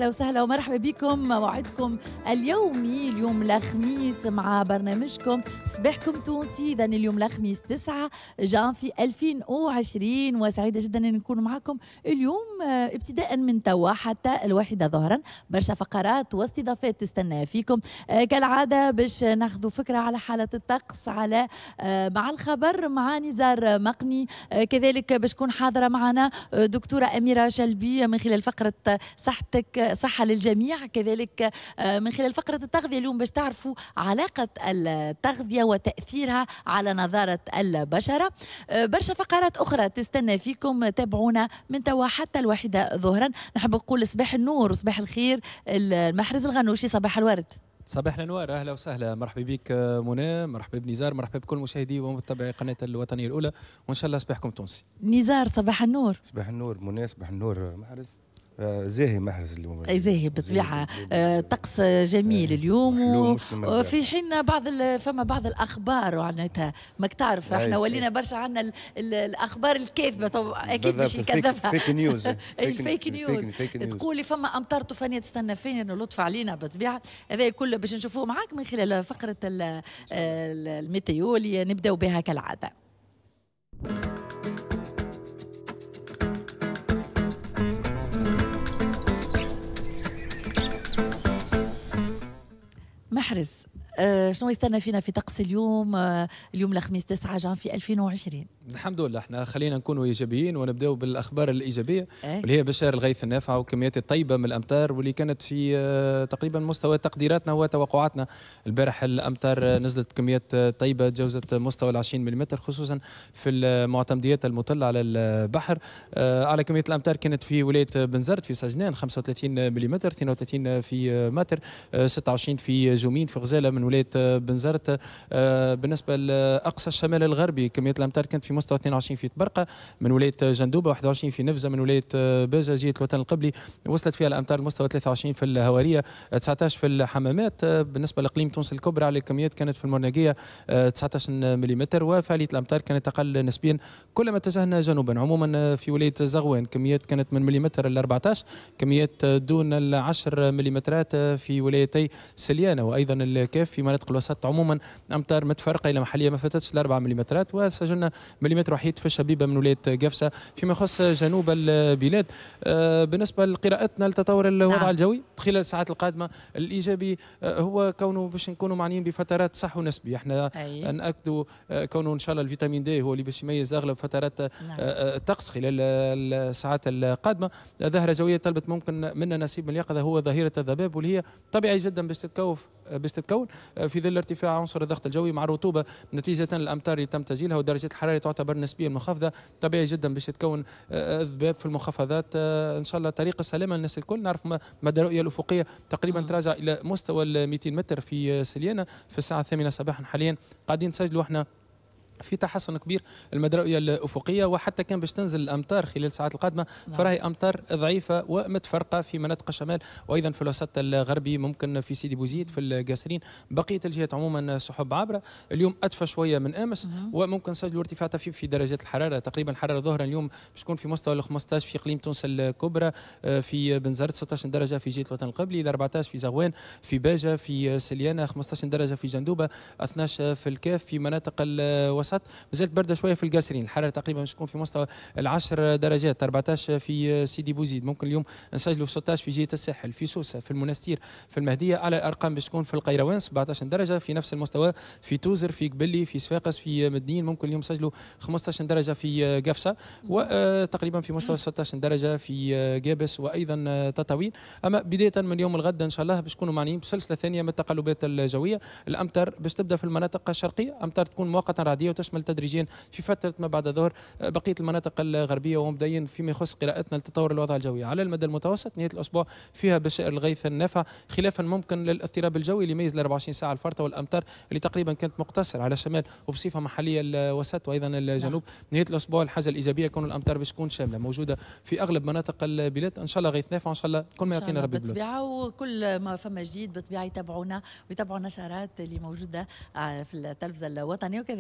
أهلا وسهلا ومرحبا بكم. موعدكم اليومي اليوم الخميس مع برنامجكم صباحكم تونسي. إذا اليوم الخميس 9 جانفي 2020 وسعيدة جدا أن نكون معكم اليوم ابتداء من توا حتى الواحدة ظهرا. برشا فقرات واستضافات تستنى فيكم كالعادة باش ناخذوا فكرة على حالة الطقس على مع الخبر مع نزار مقني. كذلك باش تكون حاضرة معنا دكتورة أميرة شلبي من خلال فقرة صحتك صحة للجميع. كذلك من خلال فقرة التغذية اليوم باش تعرفوا علاقة التغذية وتأثيرها على نضارة البشرة. برشا فقرات أخرى تستنى فيكم. تابعونا من توا حتى الواحدة ظهرا. نحب نقول صباح النور وصباح الخير المحرز الغنوشي. صباح الورد. صباح الانوار، اهلا وسهلا، مرحبا بك منى، مرحبا بنزار، مرحبا بكل مشاهدي ومتابعي قناه الوطنيه الاولى، وان شاء الله صباحكم تونسي. نزار صباح النور. صباح النور منى، صباح النور محرز. زاهي محرز اليوم، زاهي بالطبيعه. طقس جميل اليوم وفي حين فما بعض الاخبار وعناتها ماك تعرف احنا ولينا برشا عندنا الاخبار الكاذبه اكيد باش يكذبها. فيك نيوز. الفيك نيوز تقولي فما امطار طوفانيه تستنى فينا لطف علينا بالطبيعه. هذا الكل باش نشوفوه معاك من خلال فقره الميتيو اللي نبداو بها كالعاده. محرز شنو يستنى فينا في طقس اليوم؟ اليوم الخميس 9 جانفي 2020. الحمد لله احنا خلينا نكونوا ايجابيين ونبداو بالاخبار الايجابيه واللي هي بشار الغيث النافع والكميات الطيبه من الامطار واللي كانت في تقريبا مستوى تقديراتنا وتوقعاتنا. البارح الامطار نزلت بكميات طيبه تجاوزت مستوى 20 ملم خصوصا في المعتمديات المطله على البحر. على كميه الامطار كانت في ولايه بنزرت في سجنان 35 ملم، 32 في ماتر، 26 في جومين في غزاله من ولايه بنزرت. بالنسبه لاقصى الشمال الغربي كميه الامطار كانت في مستوى 22 في تبرقه من ولايه جندوبه، 21 في نفزه من ولايه باجه جهه الوطن القبلي وصلت فيها الامطار لمستوى 23 في الهواريه، 19 في الحمامات. بالنسبه لاقليم تونس الكبرى على الكميات كانت في المرناقيه 19 ملم وفعاليه الامطار كانت اقل نسبيا كلما اتجهنا جنوبا. عموما في ولايه زغوان كميات كانت من مليمتر ل 14، كميات دون ال 10 مليمترات في ولايتي سليانه وايضا الكاف. في مناطق الوسط عموما امطار متفرقه الى محليه ما فاتتش ال 4 مليمترات، وسجلنا مليمتر وحيد في الشبيبه من ولايه قفصه. فيما يخص جنوب البلاد بالنسبه لقراءتنا لتطور الوضع الجوي خلال الساعات القادمه، الايجابي هو كونه باش نكونوا معنيين بفترات صحو نسبي. احنا ناكدوا كونه ان شاء الله الفيتامين دي هو اللي باش يميز اغلب فترات الطقس خلال الساعات القادمه. ظاهره جويه طلبت ممكن منا نسيب من اليقظه هو ظاهره الذباب واللي هي طبيعي جدا باش تتكون في ظل ارتفاع عنصر الضغط الجوي مع الرطوبه نتيجه الامطار اللي تم تسجيلها ودرجه الحراره تعتبر نسبيا منخفضه. طبيعي جدا باش تتكون ذباب في المخفضات. ان شاء الله طريق السلامه للناس الكل. نعرف مدى الرؤيه الافقيه تقريبا تراجع الى مستوى ال 200 متر في سليانه في الساعه 8 صباحا. حاليا قاعدين نسجلوا احنا في تحسن كبير المدى الرؤيه الافقيه، وحتى كان باش تنزل الامطار خلال الساعات القادمه فراهي امطار ضعيفه ومتفرقه في مناطق الشمال وايضا في الوسط الغربي، ممكن في سيدي بوزيد في القاسرين. بقيه الجهات عموما سحب عابره. اليوم ادفى شويه من امس وممكن نسجلوا ارتفاع طفيف في درجات الحراره. تقريبا الحراره ظهرا اليوم باش تكون في مستوى ال 15 في اقليم تونس الكبرى، في بنزرت 16 درجه في جهه الوطن القبلي، 14 في زغوان، في باجه، في سليانه 15 درجه في جندوبه، 12 في الكاف. في مناطق الوسط مازالت برده شويه في القاسرين، الحراره تقريبا باش تكون في مستوى ال10 درجات، 14 في سيدي بوزيد. ممكن اليوم نسجلوا في 16 في جهه الساحل، في سوسه، في المنستير، في المهديه. على الارقام باش تكون في القيروان 17 درجه في نفس المستوى، في توزر، في قبلي، في صفاقس، في مدنين. ممكن اليوم نسجلوا 15 درجه في قفصه وتقريبا في مستوى 16 درجه في قابس وايضا تطاوين. اما بدايه من اليوم الغد ان شاء الله باش نكونوا معنيين بسلسله ثانيه من التقلبات الجويه. الامطار باش تبدا في المناطق الشرقيه، امطار تكون مؤقتا رعديه وتشمل تدريجيا في فتره ما بعد الظهر بقيه المناطق الغربيه ومبدئيا فيما يخص قراءتنا لتطور الوضع الجوي. على المدى المتوسط نهايه الاسبوع فيها بشائر الغيث النافع خلافا ممكن للاضطراب الجوي اللي يميز ال 24 ساعه الفرطه والامطار اللي تقريبا كانت مقتصره على الشمال وبصفه محليه الوسط وايضا الجنوب. نهايه الاسبوع الحاجه الايجابيه كون الامطار باش تكون شامله موجوده في اغلب مناطق البلاد. ان شاء الله غيث نافع، ان شاء الله كل ما يعطينا ربي بالطبيعه. وكل ما فما جديد بالطبيعه يتابعونا ويتابعوا النشرات اللي موجوده في التلفزه الوطنيه وكذلك على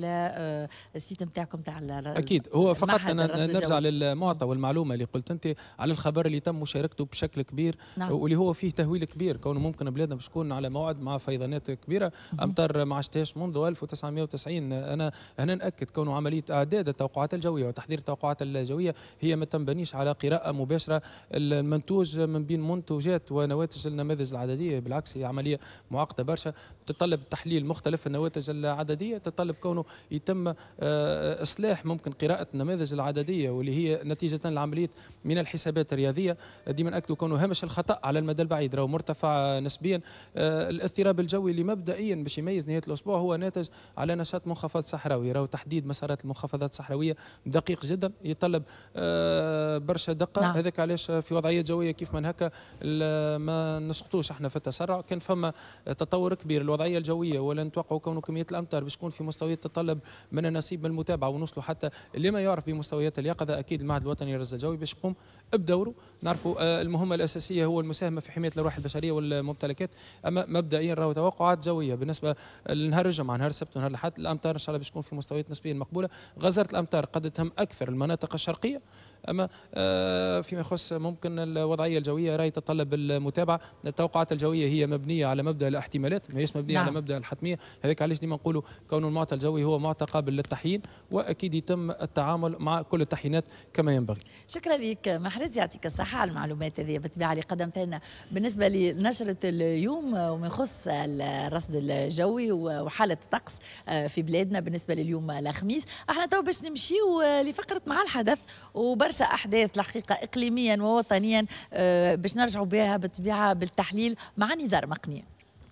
على السيت نتاعكم تاع اكيد. هو فقط أنا نرجع للمعطى والمعلومه اللي قلت انت على الخبر اللي تم مشاركته بشكل كبير. نعم. واللي هو فيه تهويل كبير، كونه ممكن بلادنا باش تكون على موعد مع فيضانات كبيره امطار ما عشتهاش منذ 1990. انا هنا ناكد كونه عمليه اعداد التوقعات الجويه وتحضير التوقعات الجويه هي ما تنبنيش على قراءه مباشره المنتوج من بين منتوجات ونواتج النماذج العدديه، بالعكس هي عمليه معقده برشا، تتطلب تحليل مختلف النواتج العدديه، تتطلب كونه يتم اصلاح ممكن قراءه النماذج العدديه واللي هي نتيجه لعمليه من الحسابات الرياضيه. ديما ناكدوا كونه هامش الخطا على المدى البعيد راهو مرتفع نسبيا. الاضطراب الجوي اللي مبدئيا باش يميز نهايه الاسبوع هو ناتج على نشاط منخفض صحراوي، راهو تحديد مسارات المنخفضات الصحراويه دقيق جدا، يتطلب برشا دقه. نعم. هذاك علاش في وضعيات جويه كيف من هكا ما نسقطوش احنا في التسرع. كان فما تطور كبير الوضعيه الجويه ولا نتوقعوا كونه كميه الامطار باش تكون في مستويات تتطلب من النصيب من المتابعه ونوصلوا حتى لما يعرف بمستويات اليقظه. اكيد المعهد الوطني للرصد الجوي باش يقوم بدوره. نعرفوا المهمه الاساسيه هو المساهمه في حمايه الارواح البشريه والممتلكات. اما مبدئيا راهو توقعات جويه بالنسبه لنهار الجمعه نهار السبت ونهار الاحد الامطار ان شاء الله باش تكون في مستويات نسبيا مقبوله. غزاره الامطار قد تهم اكثر المناطق الشرقيه، اما فيما يخص ممكن الوضعيه الجويه راهي تتطلب المتابعه. التوقعات الجويه هي مبنيه على مبدا الاحتمالات، ما هيش مبنيه. نعم. على مبدا الحتميه. هذاك علاش ديما نقولوا كون المعطى الجوي هو معطى قابل للتحيين، واكيد يتم التعامل مع كل التحيينات كما ينبغي. شكرا لك محرز، يعطيك الصحه على المعلومات هذه بالطبيعه اللي قدمتها لنا بالنسبه لنشره اليوم وما يخص الرصد الجوي وحاله الطقس في بلادنا بالنسبه لليوم الخميس. احنا تو باش نمشيو لفقره مع الحدث وبرشا احداث الحقيقه اقليميا ووطنيا باش نرجعوا بها بالطبيعه بالتحليل مع نزار مقني.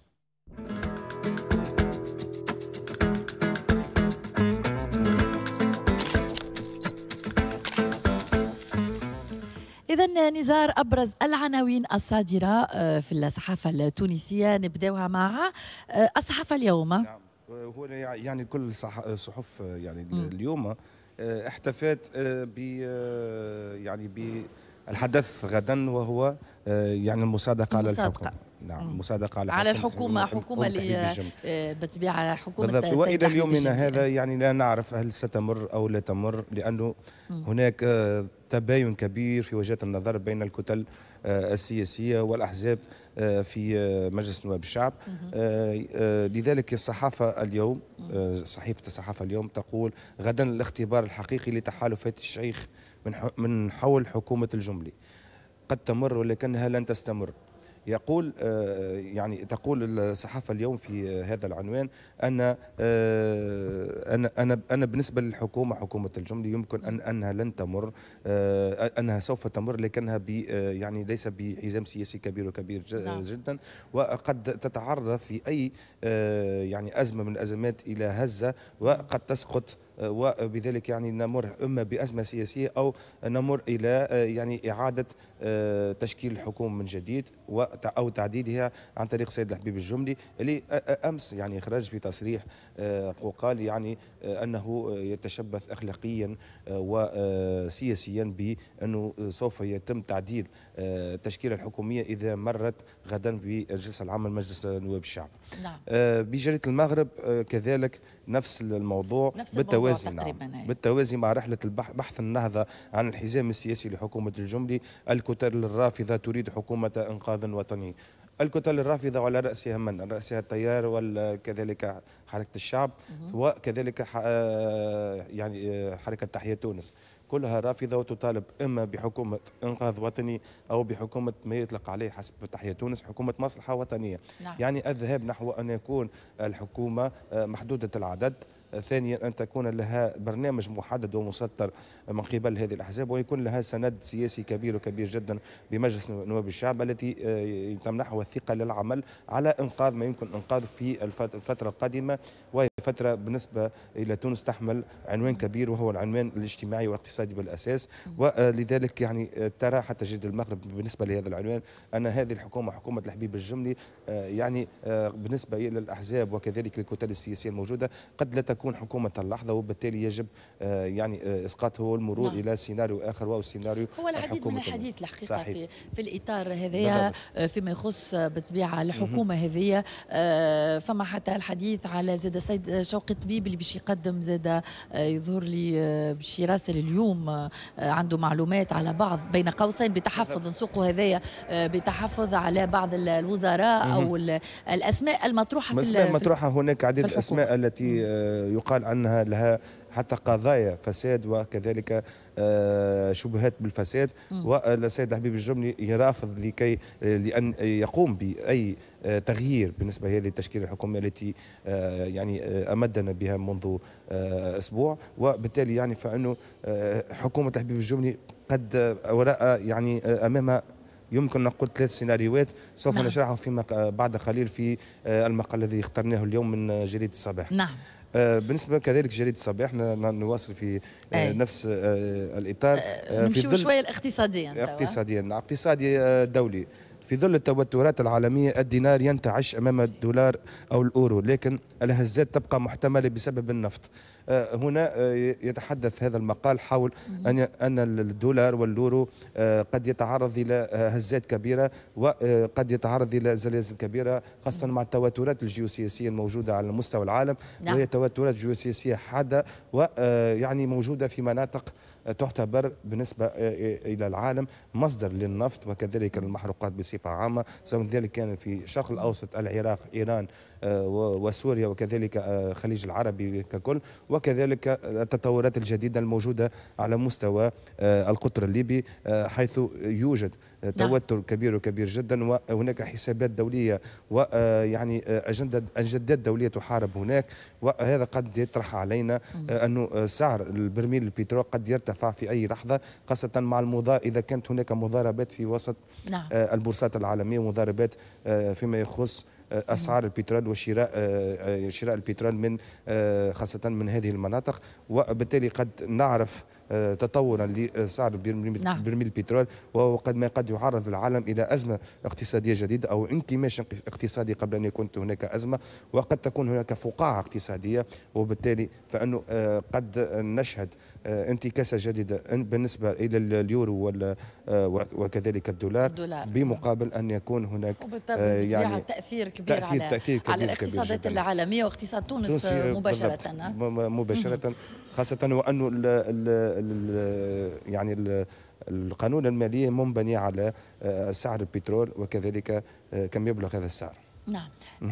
إذا نزار أبرز العناوين الصادرة في الصحافة التونسية نبدأها مع الصحافة اليوم. نعم. هو يعني كل الصحف يعني اليوم احتفت ب يعني بالحدث غدا، وهو يعني المصادقة على الحكومة. نعم، المصادقة على الحكومة. حكومة اللي بالطبيعة حكومة بالضبط. وإلى اليومنا هذا يعني لا نعرف هل ستمر أو لا تمر، لأنه هناك تباين كبير في وجهات النظر بين الكتل السياسية والأحزاب في مجلس نواب الشعب. لذلك الصحافة اليوم، صحيفة الصحافة اليوم تقول غدا الاختبار الحقيقي لتحالفات الشيخ من حول حكومة الجملي، قد تمر ولكنها لن تستمر. يقول يعني تقول الصحافة اليوم في هذا العنوان أن أنا بالنسبة للحكومة حكومة الجملي يمكن أنها لن تمر، أنها سوف تمر لكنها يعني ليس بحزام سياسي كبير وكبير جدا، وقد تتعرض في أي يعني أزمة من الأزمات إلى هزة وقد تسقط، وبذلك يعني نمر إما بأزمة سياسية أو نمر إلى يعني إعادة تشكيل الحكومة من جديد أو تعديلها عن طريق سيد الحبيب الجملي، اللي أمس يعني خرج بتصريح وقال يعني أنه يتشبث أخلاقيا وسياسيا بأنه سوف يتم تعديل التشكيلة الحكومية إذا مرت غدا بالجلسة العامة لمجلس نواب الشعب. نعم. بجريدة المغرب كذلك نفس الموضوع بالتوازي. نعم. بالتوازي مع رحلة بحث النهضة عن الحزام السياسي لحكومة الجملي، الكتل الرافضة تريد حكومة إنقاذ وطني. الكتل الرافضة وعلى رأسها من؟ على رأسها التيار وكذلك حركة الشعب وكذلك يعني حركة تحيا تونس، كلها رافضة وتطالب إما بحكومة إنقاذ وطني أو بحكومة ما يطلق عليه حسب تحيا تونس حكومة مصلحة وطنية. نعم. يعني الذهاب نحو أن يكون الحكومة محدودة العدد، ثانيا أن تكون لها برنامج محدد ومسطر من قبل هذه الأحزاب، ويكون لها سند سياسي كبير وكبير جدا بمجلس نواب الشعب التي تمنحه الثقة للعمل على إنقاذ ما يمكن إنقاذه في الفترة القادمة، وهي فترة بالنسبة إلى تونس تحمل عنوان كبير وهو العنوان الاجتماعي والاقتصادي بالأساس. ولذلك يعني ترى حتى جريدة المغرب بالنسبة لهذا العنوان أن هذه الحكومة حكومة الحبيب الجملي يعني بالنسبة إلى الأحزاب وكذلك الكتل السياسية الموجودة قد لا تكون تكون حكومة اللحظة، وبالتالي يجب يعني إسقاطه والمرور إلى سيناريو آخر وهو سيناريو هو العديد من الحديث الحقيقة في الإطار هذايا فيما يخص بالطبيعة الحكومة هذه. فما حتى الحديث على زاد السيد شوقي طبيب اللي باش يقدم زاد يظهر لي باش يراسل اليوم عنده معلومات على بعض بين قوسين بتحفظ نسوقه هذايا بتحفظ على بعض الوزراء أو الأسماء المطروحة هناك عديد الأسماء التي يقال عنها لها حتى قضايا فساد وكذلك شبهات بالفساد، والسيد حبيب الجملي يرافض لأن يقوم بأي تغيير بالنسبة لهذه التشكيلة الحكومية التي يعني أمدنا بها منذ أسبوع. وبالتالي يعني فإنه حكومة حبيب الجملي قد وراء يعني أمامها يمكن نقول 3 سيناريوهات سوف نشرحهم فيما بعد قليل في المقال الذي اخترناه اليوم من جريدة الصباح. بالنسبة كذلك جريدة الصباح نواصل في نفس الإطار. نمشيو شوية الاقتصاديا. اقتصادي دولي. في ظل التوترات العالمية الدينار ينتعش أمام الدولار أو الأورو، لكن الهزات تبقى محتملة بسبب النفط. هنا يتحدث هذا المقال حول أن الدولار واليورو قد يتعرض إلى هزات كبيرة وقد يتعرض إلى زلازل كبيرة، خاصة مع التوترات الجيوسياسية الموجودة على مستوى العالم. وهي توترات جيوسياسية حادة ويعني موجودة في مناطق تعتبر بالنسبة إلى العالم مصدر للنفط وكذلك المحروقات بصفة عامة، سواء ذلك كان في الشرق الأوسط، العراق، إيران وسوريا وكذلك الخليج العربي ككل، وكذلك التطورات الجديدة الموجودة على مستوى القطر الليبي، حيث يوجد توتر كبير جدا، وهناك حسابات دولية ويعني أجندات دولية تحارب هناك. وهذا قد يطرح علينا أنه سعر البرميل البترول قد يرتفع في أي لحظة، خاصة مع إذا كانت هناك مضاربات في وسط البورصات العالمية، ومضاربات فيما يخص أسعار البترول وشراء البترول من خاصة من هذه المناطق. وبالتالي قد نعرف تطورا لسعر برميل البترول، وهو قد يعرض العالم إلى أزمة اقتصادية جديدة أو انكماش اقتصادي قبل أن يكون هناك أزمة، وقد تكون هناك فقاعة اقتصادية، وبالتالي فإنه قد نشهد انتكاسة جديدة بالنسبة إلى اليورو وكذلك الدولار بمقابل أن يكون هناك يعني تأثير كبير على الاقتصادات العالمية واقتصاد تونس مباشرة خاصة وأنه يعني القانون المالي منبني على سعر البترول وكذلك كم يبلغ هذا السعر. نعم.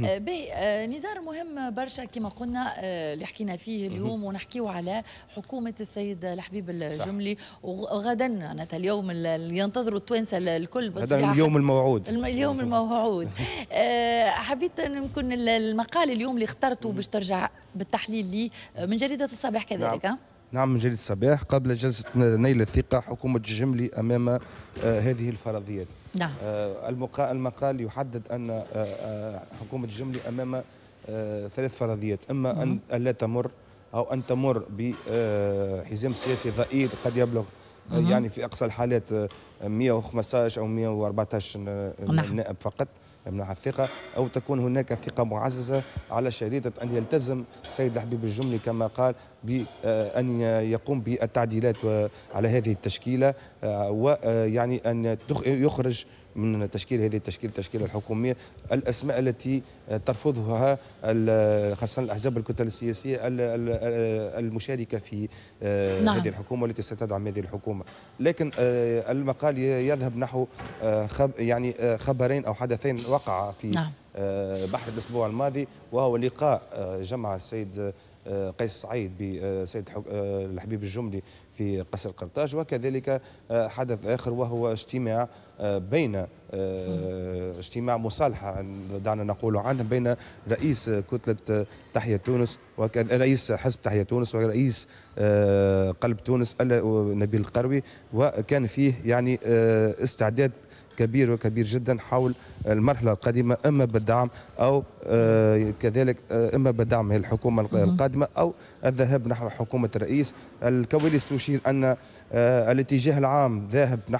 نزار مهم برشا كما قلنا اللي حكينا فيه اليوم، ونحكيو على حكومة السيد الحبيب الجملي. وغدا معناتها اليوم اللي ينتظروا التوانسة الكل، هذا اليوم الموعود. اليوم الموعود. حبيت نكون المقال اليوم اللي اخترته باش ترجع بالتحليل لي من جريدة الصباح كذلك. نعم من جريدة الصباح. قبل جلسة نيل الثقة حكومة الجملي أمام هذه الفرضيات. نعم. المقال يحدد أن حكومة الجملي أمام 3 فرضيات، إما أن لا تمر أو أن تمر بحزام سياسي ضئيل قد يبلغ يعني في أقصى الحالات 115 أو 114 نائب فقط يمنح الثقة، أو تكون هناك ثقة معززة على شريطة أن يلتزم السيد الحبيب الجملي كما قال بأن يقوم بالتعديلات على هذه التشكيلة، ويعني أن يخرج من تشكيل هذه التشكيلة الحكومية الأسماء التي ترفضها خاصة الأحزاب الكتل السياسية المشاركة في هذه الحكومة والتي ستدعم هذه الحكومة. لكن المقال يذهب نحو يعني خبرين أو حدثين وقع في بحر الأسبوع الماضي، وهو لقاء جمع السيد قيس سعيد بسيد الحبيب الجملي في قصر قرطاج، وكذلك حدث آخر وهو اجتماع بين اجتماع مصالحة دعنا نقول عنه بين رئيس كتلة تحيا تونس رئيس حزب تحيا تونس ورئيس قلب تونس نبيل القروي، وكان فيه يعني استعداد كبير جدا حول المرحلة القادمة، إما بالدعم أو كذلك إما بدعم الحكومة القادمة أو الذهاب نحو حكومة الرئيس. الكواليس تشير أن الاتجاه العام ذاهب نحو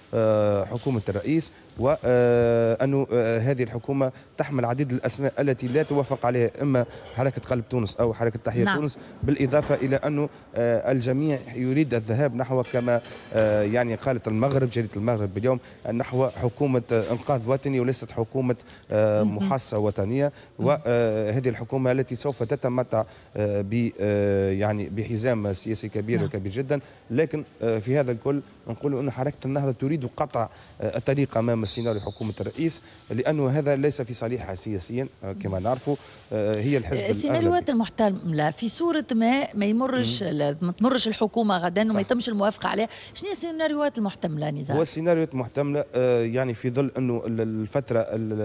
حكومة الرئيس، وأن هذه الحكومة تحمل عديد الأسماء التي لا توافق عليها إما حركة قلب تونس أو حركة تحية تونس، بالإضافة إلى أن الجميع يريد الذهاب نحو كما يعني قالت المغرب، جريدة المغرب اليوم، نحو حكومة إنقاذ وطني وليست حكومة محاصة وطنية. وهذه الحكومة التي سوف تتمتع يعني بحزام سياسي كبير وكبير جدا، لكن في هذا الكل نقول أن حركة النهضة تريد قطع الطريق أمام سيناريو حكومة الرئيس، لأنه هذا ليس في صالحها سياسيا كما نعرف. هي الحزب السيناريوهات المحتملة في صورة ما يمرش ما تمرش الحكومة غدا وما يتمش الموافقة عليها، شنو هي السيناريوهات المحتملة نزار؟ هو السيناريوهات المحتملة يعني في ظل أنه الفترة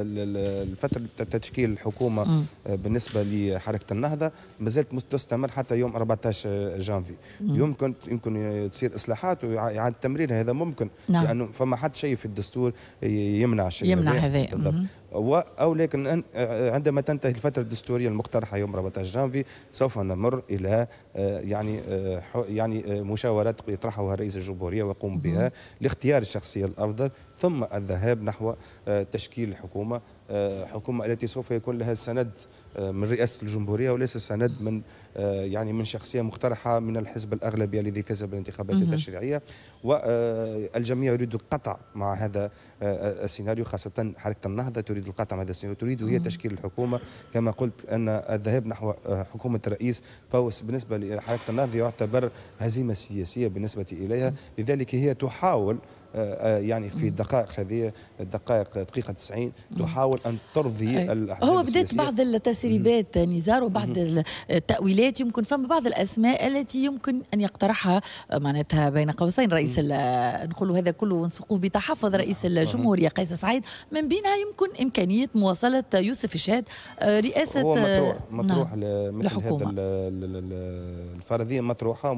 تشكيل الحكومة بالنسبة لحركة النهضة ما زالت تستمر حتى يوم 14 جانفي. يمكن تصير إصلاحات وإعادة تمرير، هذا ممكن. نعم. لأنه فما حد شيء في الدستور يمنع الشيء، يمنع هذا. أو لكن عندما تنتهي الفترة الدستورية المقترحة يوم 14 جانفي سوف نمر إلى يعني مشاورات يطرحها رئيس الجمهورية ويقوم بها لاختيار الشخصية الأفضل، ثم الذهاب نحو تشكيل الحكومة، حكومة التي سوف يكون لها سند من رئاسة الجمهورية وليس سند من يعني من شخصية مقترحة من الحزب الأغلبية الذي فاز بالانتخابات التشريعية. والجميع يريد القطع مع هذا السيناريو، خاصة حركة النهضة تريد القطع مع هذا السيناريو، تريد هي تشكيل الحكومة. كما قلت أن الذهاب نحو حكومة الرئيس فهو بالنسبة لحركة النهضة يعتبر هزيمة سياسية بالنسبة إليها، لذلك هي تحاول يعني في الدقائق هذه دقيقة 90 تحاول أن ترضي الأحزاب هو بدأت بعض التسريبات نزار وبعض التأويلات، يمكن فما بعض الأسماء التي يمكن أن يقترحها معناتها بين قوسين رئيس نقولوا هذا كله ونسقوه بتحفظ رئيس الجمهورية قيس سعيد، من بينها يمكن إمكانية مواصلة يوسف الشهاد رئاسة. هو مطروح مثل هذا الفرضية مطروحة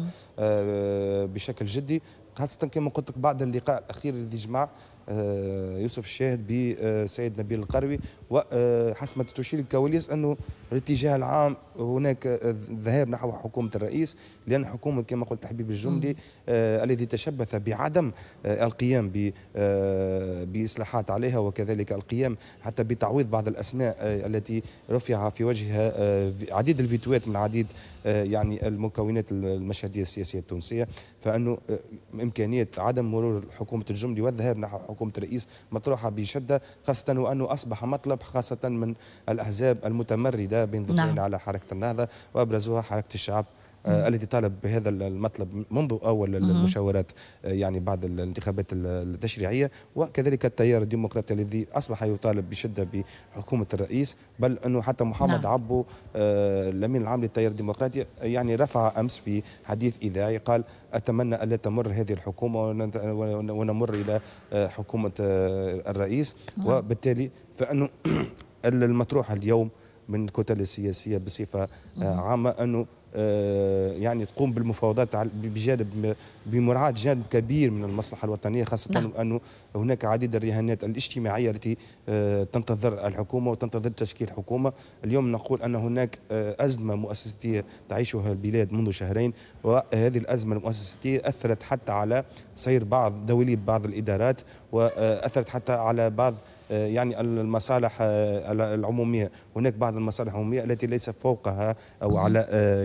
بشكل جدي، خاصة كما قلت لك بعد اللقاء الأخير الذي جمع يوسف الشاهد بسيد نبيل القروي، وحسب ما تشير الكواليس أنه الاتجاه العام هناك الذهاب نحو حكومة الرئيس، لأن حكومة كما قلت حبيب الجملي الذي تشبث بعدم القيام بإصلاحات عليها، وكذلك القيام حتى بتعويض بعض الأسماء التي رفع في وجهها عديد الفيتوات من عديد يعني المكونات المشهدية السياسية التونسية، فأنه إمكانية عدم مرور حكومة الجملي والذهاب نحو حكومة الرئيس مطروحة بشدة، خاصة وأنه أصبح مطلب خاصة من الأحزاب المتمردة بين ظهرين على حركة النهضة، وأبرزها حركة الشعب التي طالب بهذا المطلب منذ أول المشاورات يعني بعد الانتخابات التشريعية، وكذلك التيار الديمقراطي الذي أصبح يطالب بشدة بحكومة الرئيس، بل أنه حتى محمد عبو الأمين العام للتيار الديمقراطي يعني رفع أمس في حديث إذاعي قال أتمنى ألا تمر هذه الحكومة ونمر إلى حكومة الرئيس. وبالتالي فأنه المطروح اليوم من الكتل السياسية بصفة عامة أنه يعني تقوم بالمفاوضات بمراعاة جانب كبير من المصلحة الوطنية، خاصة أنه هناك عديد الرهانات الاجتماعية التي تنتظر الحكومة وتنتظر تشكيل حكومة. اليوم نقول أن هناك أزمة مؤسساتية تعيشها البلاد منذ شهرين، وهذه الأزمة المؤسساتية أثرت حتى على سير بعض دواليب بعض الإدارات، وأثرت حتى على بعض يعني المصالح العمومية. هناك بعض المصالح العمومية التي ليس فوقها أو على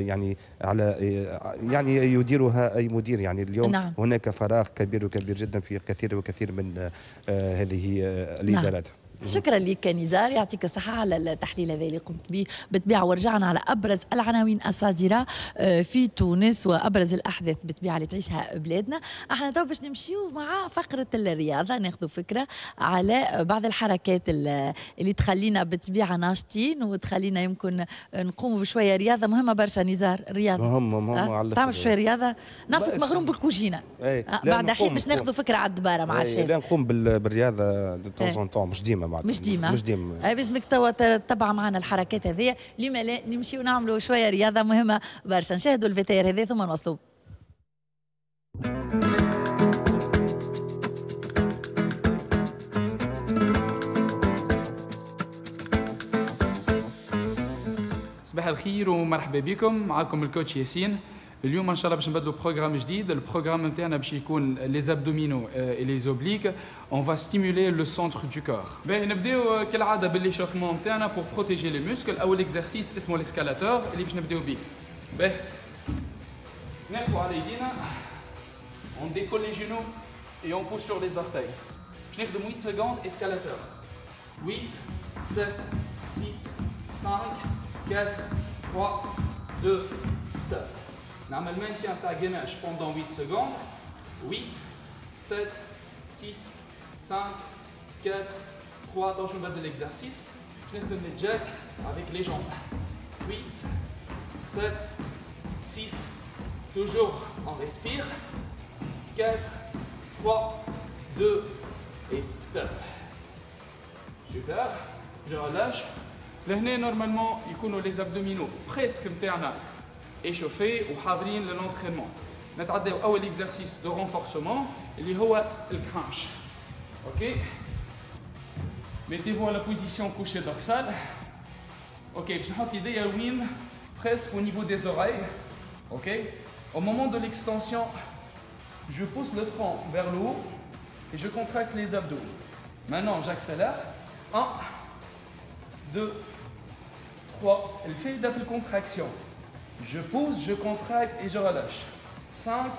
يعني يديرها أي مدير. يعني اليوم هناك فراغ كبير وكبير جدا في كثير من هذه الإدارات. شكرا لك نزار، يعطيك الصحة على التحليل هذا اللي قمت به بالطبيعة، ورجعنا على أبرز العناوين الصادرة في تونس وأبرز الأحداث بالطبيعة اللي تعيشها بلادنا. احنا تو باش نمشيو مع فقرة الرياضة، ناخذ فكرة على بعض الحركات اللي تخلينا بالطبيعة ناشطين وتخلينا يمكن نقوموا بشوية رياضة مهمة برشا. نزار الرياضة مهم تعمل شوية رياضة، نعرفك مغروم بالكوجينة بعد حين باش ناخذ فكرة على الدبارة مع الشيف. لا نقوم بالرياضة مش ديما مش ديما لازمك توا تتبع معنا الحركات هذه، لما لا نمشي ونعملوا شويه رياضه مهمه برشا. نشاهدوا الفيتير هذه ثم نوصلوا. صباح الخير ومرحبا بكم، معكم الكوتش ياسين. اليوم ان شاء الله باش نبدلوا بروغرام جديد. البروغرام نتاعنا باش يكون les abdominaux et les obliques. On va stimuler le centre du corps. باهي نبداو كالعاده بالليشوفمون نتاعنا pour protéger les muscles. اول اكزرسيس اسمه الاسكالاتور اللي باش نبداو بيه. باهي نقفوا على يدينا. On décolle les genoux et on pousse sur les orteils. باش نخدم 8 secondes escalateur. 8 7 6 5 4 3 2 stop. نعمل maintien تاع gainage pendant 8 secondes. 8 7 6 5 4 3. Attention, on va de l'exercice. Je vais les jack avec les jambes. 8 7 6. Toujours on respire. 4 3 2 et stop. Super. Je relâche. Là, normalement, les abdominaux presque échauffés ou حاضرين l'entraînement. نتعداو أول exercice de renforcement اللي هو الكرانش. Ok. Mettez-vous à la position couchée dorsale. Ok. باش نحط يديا وين presque au niveau des oreilles. Ok. Au moment de l'extension, je pousse le tronc vers le haut et je contracte les abdos. Maintenant, j'accélère. 1 2 3. Elle fait de contraction. Je pousse, je contracte et je relâche. 5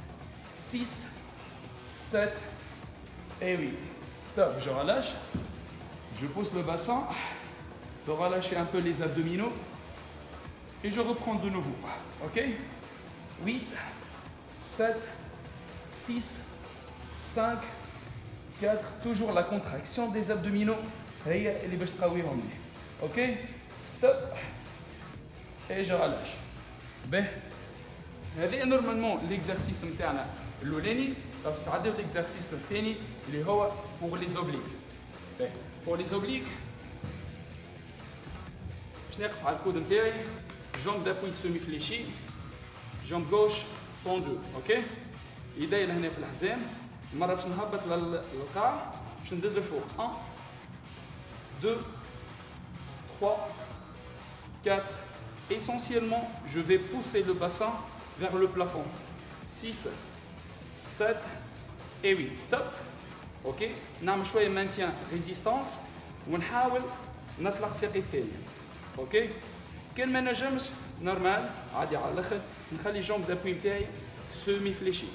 6 7 et 8. Stop, je relâche. Je pousse le bassin pour relâcher un peu les abdominaux. Et je reprends de nouveau. Ok. 8 7 6 5 4. Toujours la contraction des abdominaux. هي اللي باش تقويهم لي. اوكي ستوب اي جو رلاش. به هذه نورمالمون ليكزارسيس نتاعنا الاولاني. باش تعديو ليكزارسيس الثاني اللي هو بور لي زوبليك. به بور لي زوبليك باش نقف على الكود نتاعي. جامب دابوي سيمي فليشي. جامب غوش طوندو. اوكي يدي لهنا في الحزام. المره باش نهبط للقاع باش ندز الفوق. 1 2 3 4. Essentiellement, je vais pousser le bassin vers le plafond. 6 7 et 8. Stop. Ok. نعمل شويه maintien résistance ونحاول نطلق ساقي الثاني. اوكي. كان ما نجمش نورمال عادي على الاخر نخلي جامب دابوي نتاعي سيمي فليشي.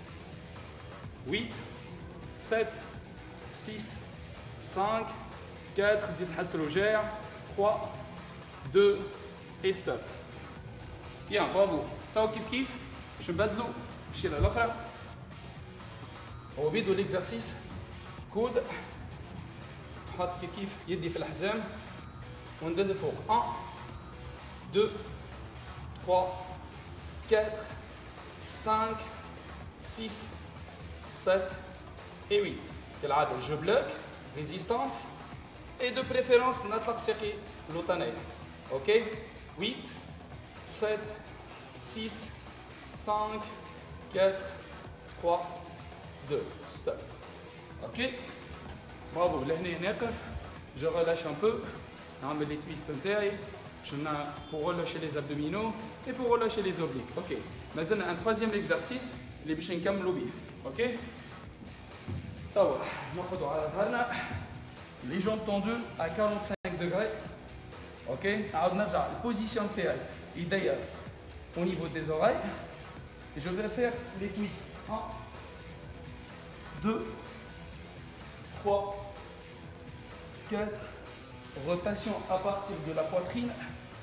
8 7 6 5 4. بديت نحس لوجيع. 3 2 et stop. Bien, bravo. تاو كيف باش نبدلوا الشيله الاخرى. هو بيدو ليكزارسيس كود. نحط كيف يدي في الحزام وندز فوق. 1 2 3 4 5 6 7 et 8. كالعاده جو بلوك ريزيستانس et de préférence نطلق ساقي الوطنيه. Ok. 8 7 6 5 4 3 2. Stop. Ok. Bravo. لهنا نقف. Je relâche un peu. نعمل les twists نتاعي pour relâcher les abdominaux et pour relâcher les obliques. Ok. مازلنا un troisième exercice اللي باش نكملوا بيه. Ok. توا ناخذوا على ظهرنا. Les jambes tendues à 45 degrés. Ok. Alors, on a la position théâtre. Idéal au niveau des oreilles. Et je vais faire les twists. 1 2 3 4. Rotation à partir de la poitrine.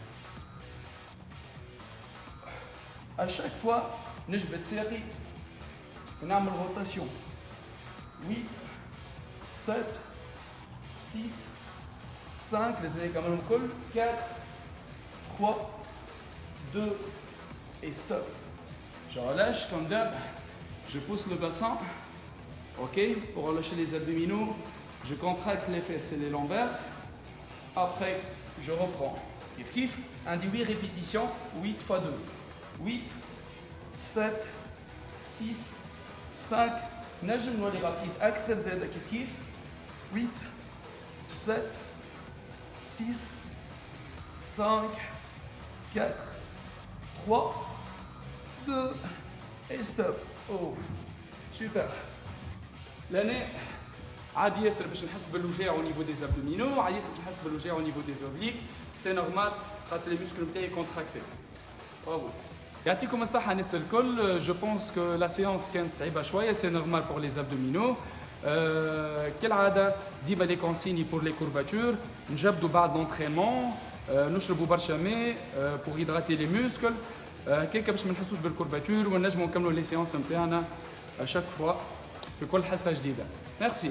À chaque fois, نجبد ساقي ونعمل rotation. 8 7 6 5. لازم نكملهم الكل. 4 3 2 et stop. Je relâche comme d'hab. Je pousse le bassin. Ok. Pour relâcher les abdominaux, je contracte les fesses et les lombaires. Après, je reprends. Kif kif. Un 8 répétitions. 8 x 2. 8 7 6 5. نجم نولي رابيد أكثر زادة كيف كيف. 8 7 6 5 4 3 2 et stop. Oh, super. لأن عادي ياسر باش نحس بالوجاع au niveau des abdominaux, عادي ياسر باش نحس بالوجاع au niveau des obliques. C'est normal خاطر les muscles نتاعي contractés. Bravo. يعطيكم الصحة الناس الكل. Je pense que la séance كانت صعيبة شوية, c'est normal pour les abdominaux. كالعادة ديما لي كونسيني pour les courbatures. نجبدوا بعد l'entraînement. نشربوا برشا ماء pour hydrater les muscles. هكاك باش ما نحسوش بالكورباتور ونجموا نكملوا لي سيونس نتاعنا اشاك فوا في كل حصه جديده. ميرسي.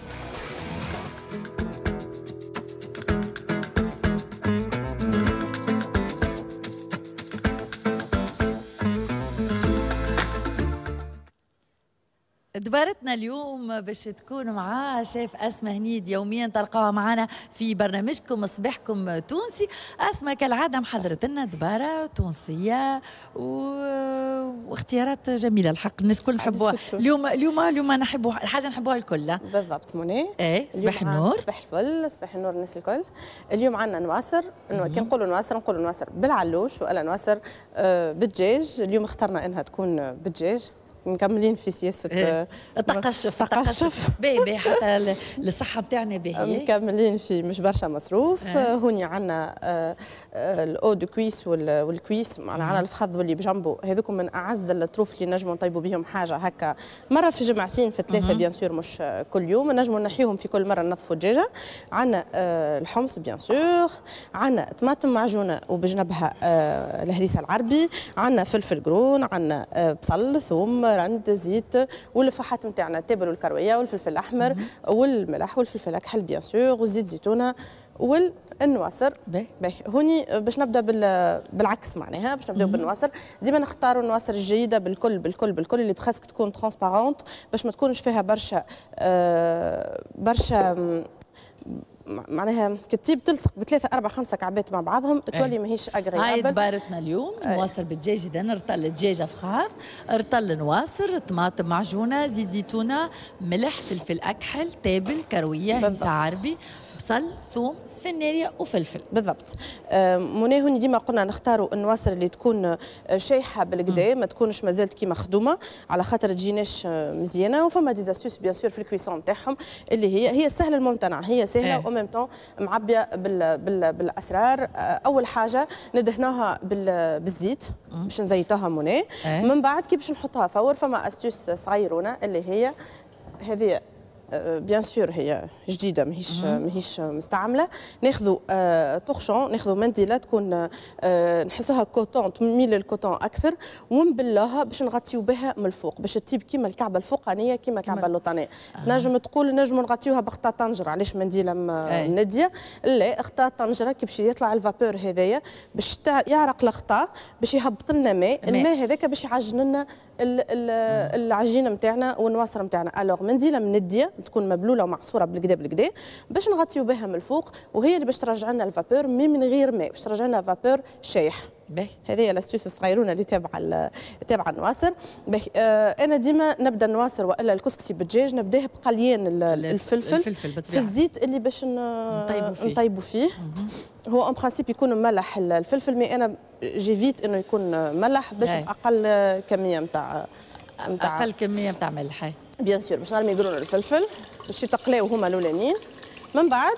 دبارتنا اليوم باش تكون مع شيف أسماء هنيد، يوميا تلقاها معنا في برنامجكم صباحكم تونسي. أسماء كالعادة محضرت لنا دبارة تونسية واختيارات جميلة الحق، الناس الكل نحبوها اليوم نحبوا الحاجة نحبوها الكل. بالضبط منى. ايه صباح النور. صباح الفل، صباح النور الناس الكل. اليوم عندنا نواصر، كي نقولوا نواصر بالعلوش والا نواصر بالدجاج. اليوم اخترنا انها تكون بالدجاج، مكملين في سياسه التقشف باهي حتى الصحه بتاعنا باهيه، مكملين في مش برشا مصروف. هوني عندنا الاو دو كويس والكويس، عندنا الفخذ واللي بجنبه، هذوكم من اعز الطروف اللي نجموا نطيبوا بهم حاجه هكا مره في جمعتين في ثلاثه بيان سور، مش كل يوم. نجموا نحيهم في كل مره ننظفوا الدجاجه. عندنا الحمص بيان سور، عندنا طماطم معجونه وبجنبها الهريسه العربي، عندنا فلفل قرون، عندنا بصل ثوم رند زيت، واللفاحات نتاعنا التابل والكرويه والفلفل الاحمر والملح والفلفل الاكحل بيان سور والزيت زيتونه والنواصر. باهي هوني باش نبدا بالعكس، معناها باش نبداو بالنواصر. ديما نختاروا النواصر الجيده بالكل بالكل بالكل اللي بخاصك تكون ترونسبارونت باش ما تكونش فيها برشا معناها كتيب تلصق بثلاثة أربعة خمسة كعبات مع بعضهم تولي ماهيش أغريابل. هاي دبارتنا اليوم نواصر بالدجاج. إذا نرطل الدجاجة فخاذ، رطل نواصر، طماطم معجونة، زيت زيتونة، ملح، فلفل أكحل، تابل، كروية، هريسة عربي، بصل، ثوم، سفناريا وفلفل. بالضبط. منى هوني ديما قلنا نختاروا النواصر اللي تكون شايحه بالكدا، ما تكونش مازالت كيما مخدومه على خاطر تجيناش مزيانه. وفما ديزاستوس بيان سور في الكويسون تاعهم اللي هي سهله الممتنع، هي سهله وميم طون معبيه بالاسرار. اول حاجه ندهنوها بالزيت باش نزيتوها منى. من بعد كي باش نحطها فور فما استوس صغيرونه اللي هي هذه بيان سور هي جديده ماهيش مستعمله. ناخذوا طخشون، ناخذوا منديله تكون نحسوها كوتون، تميل للكوتون اكثر، ونبلوها باش نغطيو بها من الفوق باش تطيب كيما الكعبه الفوقانيه كيما الكعبه اللوطانيه. نجم تقول نجموا نغطيوها بخطا طنجره، علاش منديله منديه؟ لا، خطا طنجره كي باش يطلع الفابور هذايا باش يعرق الخطا باش يهبط لنا ماء، الماء هذاك باش يعجن لنا العجينه نتاعنا والنواصر نتاعنا. الوغ منديله منديه تكون مبلوله ومعصوره بالكدا باش نغطيو بها من الفوق، وهي اللي باش ترجع لنا الفابور من غير ماء، باش ترجع لنا فابور شايح. هذه هي الاستوس الصغيرونه اللي تابعه النواصر. انا ديما نبدا النواصر والا الكسكسي بالدجاج نبداه بقليان الفلفل في الزيت اللي باش نطيبوا فيه. هو اون برانسيب يكون مملح الفلفل، مي انا جيفيت انه يكون ملح باش باقل كميه نتاع اقل كميه نتاع ملح بيان سور باش نرمي قرون الفلفل باش يتقلاو هما الاولانيين. من بعد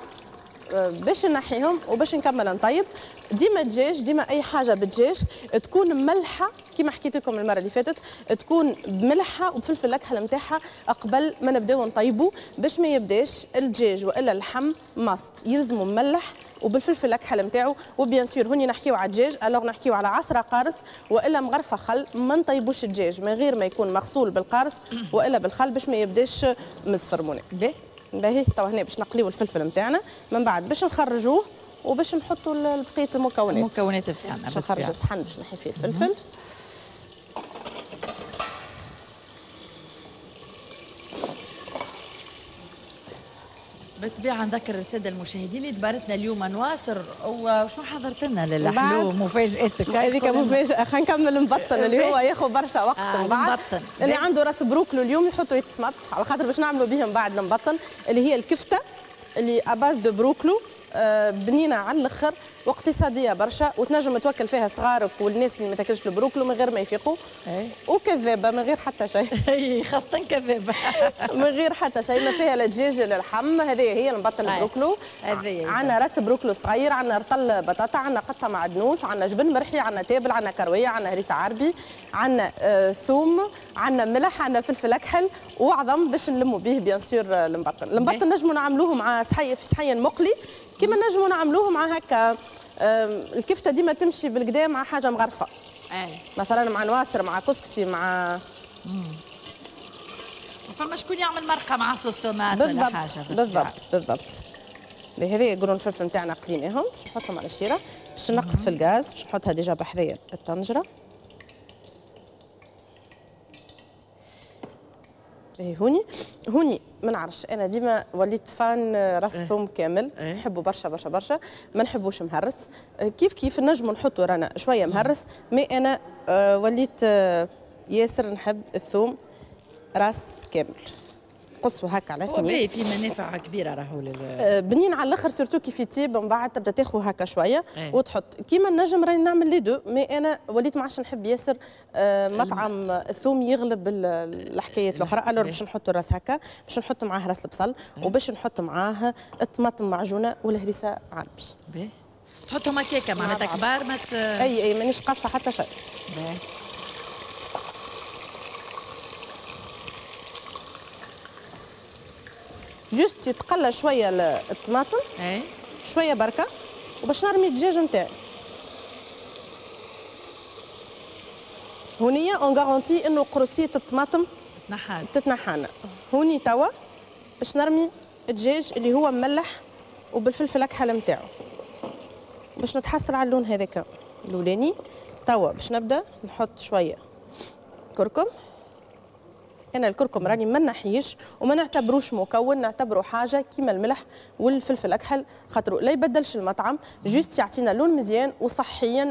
باش نحيهم وباش نكمل نطيب. ديما الدجاج ديما اي حاجه بالدجاج تكون ملحه كيما حكيت لكم المره اللي فاتت، تكون بملحه وبفلفل الاكحل نتاعها قبل ما نبداو نطيبوا باش ما يبداش الدجاج والا اللحم ماست، يلزموا مملح وبالفلفل الاكحل نتاعو. وبيان سور هوني نحكيو على الدجاج، الوغ نحكيو على عصره قارص والا مغرفه خل. ما نطيبوش الدجاج من غير ما يكون مغسول بالقارص والا بالخل باش ما يبداش مزفر. منى باهي توا هنا باش نقليو الفلفل نتاعنا، من بعد باش نخرجوه وباش نحطوا بقيه المكونات بتاعنا. باش نخرج الصحن باش نحي فيه الفلفل. بالطبيعه نذكر الساده المشاهدين اللي دبرتنا اليوم نواصر وشنو حضرت لنا للحلو مفاجاتك. هذيك مفاجاه، خلينا نكمل نبطن اللي هو ياخذ برشا وقت. من بعد اللي عنده راس بروكلو اليوم يحطوا يتسمط على خاطر باش نعملوا بهم بعد المبطن اللي هي الكفته اللي اباز دو بروكلو بنينه على الاخر واقتصاديه برشا وتنجم توكل فيها صغارك والناس اللي ما تاكلش البروكلو من غير ما يفيقوا. وكذابه من غير حتى شيء. خاصه كذابه. من غير حتى شيء، ما فيها لا دجاج لا لحم. هذه هي نبطل البروكلو. عندنا راس بروكلو صغير، عندنا رطل بطاطا، عندنا قطه معدنوس، عندنا جبن مرحي، عندنا تابل، عندنا كرويه، عندنا هريسه عربي، عندنا ثوم، عندنا ملح، عندنا فلفل اكحل وعظم باش نلموا به بيان سور المبطل نجموا نعملوه مع في صحين مقلي كيما نجموا نعملوه مع هكا. الكفته ديما تمشي بالكدا مع حاجه مغرفه. مثلا مع نواصر، مع كسكسي، مع فما شكون يعمل مرقه مع صوص طوماط ولا حاجه. بالضبط. هذا يقولون الفلفل نتاعنا قليناهم باش نحطهم على الشيره، باش نقص في الغاز، باش نحطها ديجا بحذايا الطنجره. هوني ما نعرفش، انا ديما وليت فان راس ثوم كامل. نحبه برشا برشا برشا، ما نحبوش مهرس. كيف نجموا نحطوا رانا شويه مهرس، مي انا وليت ياسر نحب الثوم راس كامل. قصوا هكا على اثنين. باهي في منافع كبيره راهو بنين على الاخر سورتو كيف يطيب من بعد تبدا تاخذ هكا شويه وتحط كيما النجم راني نعمل لي دو. مي انا وليت ما عادش نحب ياسر مطعم الثوم يغلب الحكايات الاخرى. الور باش نحطوا الراس هكا، باش نحط معاه راس البصل وباش نحط معاه الطماطم معجونه والهريسه عربي. باهي تحطهم هكاكا معناتها كبار ما اي مانيش قاصه حتى شيء. باهي جوست يتقلى شويه الطماطم شويه بركه وباش نرمي الدجاج نتاعي. هونيا اون غارونتي انه قروسيه الطماطم تتنحانا. هوني توا باش نرمي الدجاج اللي هو مملح وبالفلفل اكحل نتاعو باش نتحصل على اللون هذاك الاولاني. توا باش نبدا نحط شويه كركم. انا الكركم راني ما نحيش وما نعتبروش مكون، نعتبره حاجه كيما الملح والفلفل الاكحل، خاطر لا يبدلش المطعم، جوست يعطينا لون مزيان وصحيا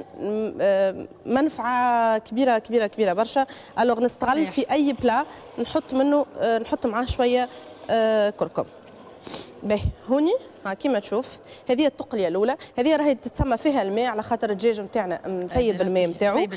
منفعه كبيره كبيره كبيره برشا. الوغ نستغل في اي بلا نحط منه نحط معاه شويه كركم. باهي هوني كيما تشوف هذه التقليه الاولى، هذه راهي تتسمى فيها الماء على خاطر الدجاج نتاعنا مسيب الماء نتاعو.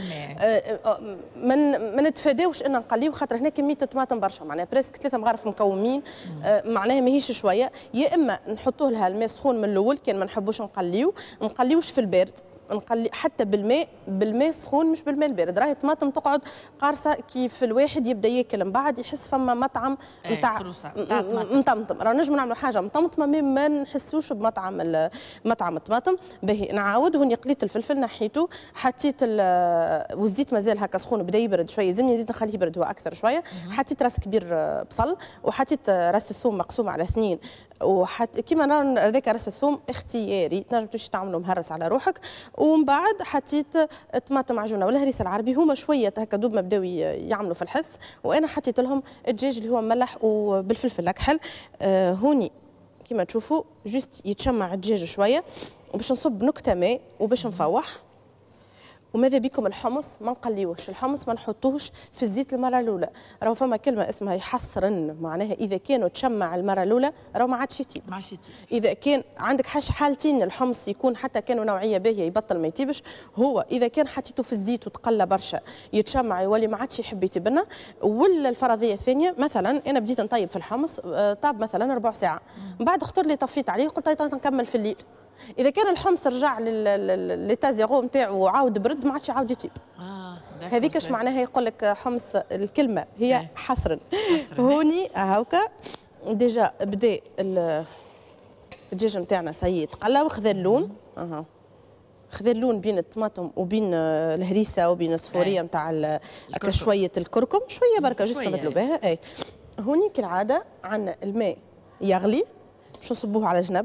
ما نتفاداوش ان نقليو خاطر هنا كميه الطماطم برشا، معناها بريسك 3 مغارف مكومين، معناها ماهيش شويه. يا اما نحطوه لها الماء سخون من الاول كان ما نحبوش نقليوش في البارد، نقلي حتى بالماء سخون مش بالماء البارد. راهي الطماطم تقعد قارصه كيف الواحد يبدا ياكل من بعد يحس فما مطعم نتاع مطمطم. راه نجموا نعملوا حاجه مطمطمه ما نحسوش بمطعم الطماطم. باهي نعاود هوني قليت الفلفل نحيته، حطيت والزيت مازال هكا سخون بدا يبرد شويه، زين نزيد نخليه يبرد هو اكثر شويه. حطيت راس كبير بصل وحطيت راس الثوم مقسوم على 2 كيما نرى هذاك راس الثوم اختياري، تنجم تمشي تعملوا مهرس على روحك. ومن بعد حطيت طماطم معجونه والهريسه العربي، هما شويه هكا دوب ما بداو يعملوا في الحس، وانا حطيت لهم الدجاج اللي هو مملح وبالفلفل الاكحل. هوني كيما تشوفوا جوست يتشمع الدجاج شويه وباش نصب نكته ماء وباش نفوح. وماذا بكم الحمص ما نقليوش، الحمص ما نحطوهش في الزيت المره الاولى. راهو فما كلمه اسمها يحصرن، معناها اذا كانوا تشمع المره الاولى راهو ما عادش يطيب. اذا كان عندك حالتين الحمص يكون حتى كانوا نوعيه باهيه يبطل ما يطيبش. هو اذا كان حطيته في الزيت وتقلى برشا يتشمع يولي ما عادش يحب يطيبنا. ولا الفرضيه الثانيه مثلا انا بديت نطيب في الحمص طاب مثلا ربع ساعه، من بعد اختار لي طفيت عليه قلت نكمل في الليل. اذا كان الحمص رجع للتا زيرو نتاعو وعاود برد ما عادش يعاود يطيب. هذيك اش معناها يقول لك حمص الكلمه هي حصرا. هوني هاكا ديجا بدا الدجاج نتاعنا سي تقلى وخذ اللون. خذ اللون بين الطماطم وبين الهريسه وبين الصفوريه نتاع شويه الكركم شويه بركه جوست نبدلوا بها. هوني كالعاده عندنا الماء يغلي باش نصبوه على جنب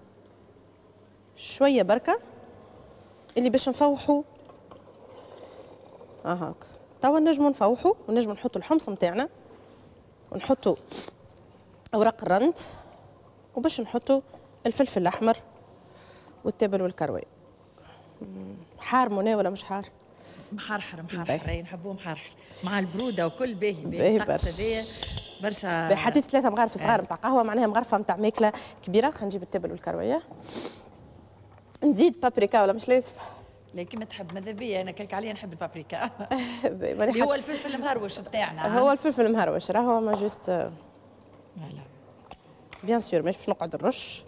شويه بركه اللي باش نفوحوا. هاكا توا نجموا نفوحوا ونجموا نحطوا الحمص نتاعنا ونحطوا اوراق الرند وباش نحطوا الفلفل الاحمر والتابل والكروي. حار منى ولا مش حار؟ محرحر نحبوه محرحر مع البروده وكل باهي برشا برشا. حطيت 3 مغارف صغار نتاع قهوه، معناها مغرفه نتاع ماكله كبيره. خلينا نجيب التابل والكرويه. نزيد بابريكا ولا مش لازم؟ لا كيما تحب، ماذا بيا انا كلك عليا نحب البابريكا. اللي هو الفلفل المهروش بتاعنا. هو الفلفل المهروش راهو ما جوست فوالا بيان سور. مش باش نقعد نرش،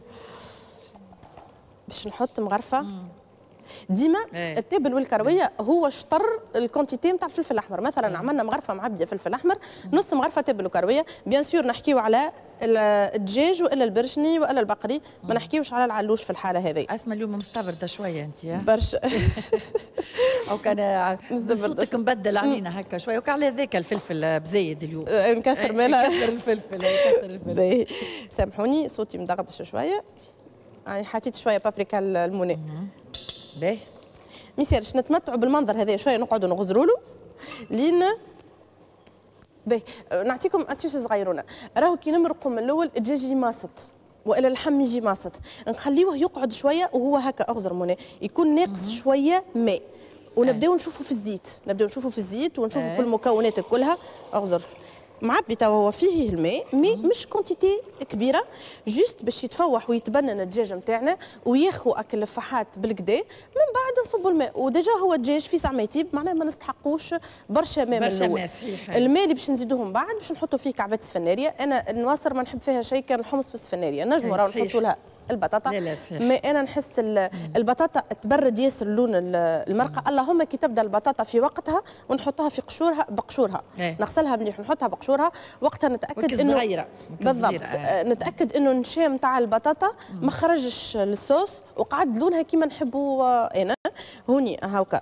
باش نحط مغرفه. ديما التابل والكرويه هو شطر الكونتيتي نتاع الفلفل الاحمر. مثلا عملنا مغرفه معبيه فلفل احمر، نص مغرفه تابل وكرويه. بيان سور نحكيو على الدجاج والا البرشني والا البقري، ما نحكيوش على العلوش في الحاله هذه. اسمع اليوم مستبرده شويه انت برشا. او كان صوتك مبدل علينا هكا شويه، وكان على ذاك الفلفل بزايد اليوم. نكثر مالا نكثر الفلفل نكثر الفلفل. سامحوني صوتي مدغدش شويه، يعني حطيت شويه بابريكا الموني. باهي ما يصيرش نتمتعوا بالمنظر هذا شويه، نقعدوا نغزروا له لين باهي. نعطيكم اسيوس صغيرونه. راهو كي نمرقوا من الاول الدجاج يجي ماسط والا اللحم يجي ماسط، نخليوه يقعد شويه وهو هكا اغزر موني يكون ناقص شويه ماء، ونبداو نشوفوا في الزيت، نبداو نشوفوا في الزيت ونشوفوا في المكونات كلها اغزر معبي. توا هو فيه الماء، مي مش كونتيتي كبيره، جوست باش يتفوح ويتبنن الدجاج نتاعنا وياخذوا اكل اللفاحات بالكدا. من بعد نصبوا الماء، وديجا هو الدجاج في ساعه ما يطيب، معناها ما نستحقوش برشا ماء من الاول. الماء اللي باش نزيدوه من بعد باش نحطوا فيه كعبات سفناريه. انا النواصر ما نحب فيها شيء كان الحمص والسفناريه، نجموا راهو نحطوا لها البطاطا. لا ما انا نحس البطاطا تبرد ياسر لون المرقه. اللهم كي تبدا البطاطا في وقتها ونحطها في بقشورها نغسلها مليح ونحطها بقشورها، وقتها نتاكد انه بالضبط نتاكد انه النشام تاع البطاطا ما خرجش للصوص وقعد لونها كيما نحبوا. انا هوني هاكا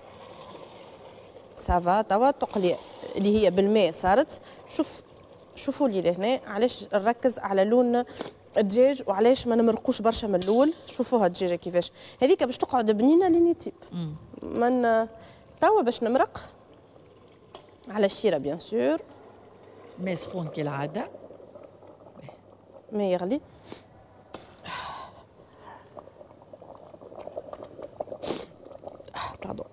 سافا توا تقلي اللي هي بالماء صارت. شوفوا لي لهنا علاش نركز على لون الدجاج وعلاش ما نمرقوش برشا من الاول. شوفوها الدجاجه كيفاش هذيك باش تقعد بنينه لين يطيب. من توا باش نمرق على الشيره بيان سور. ماء سخون كالعاده، ما يغلي. باردون.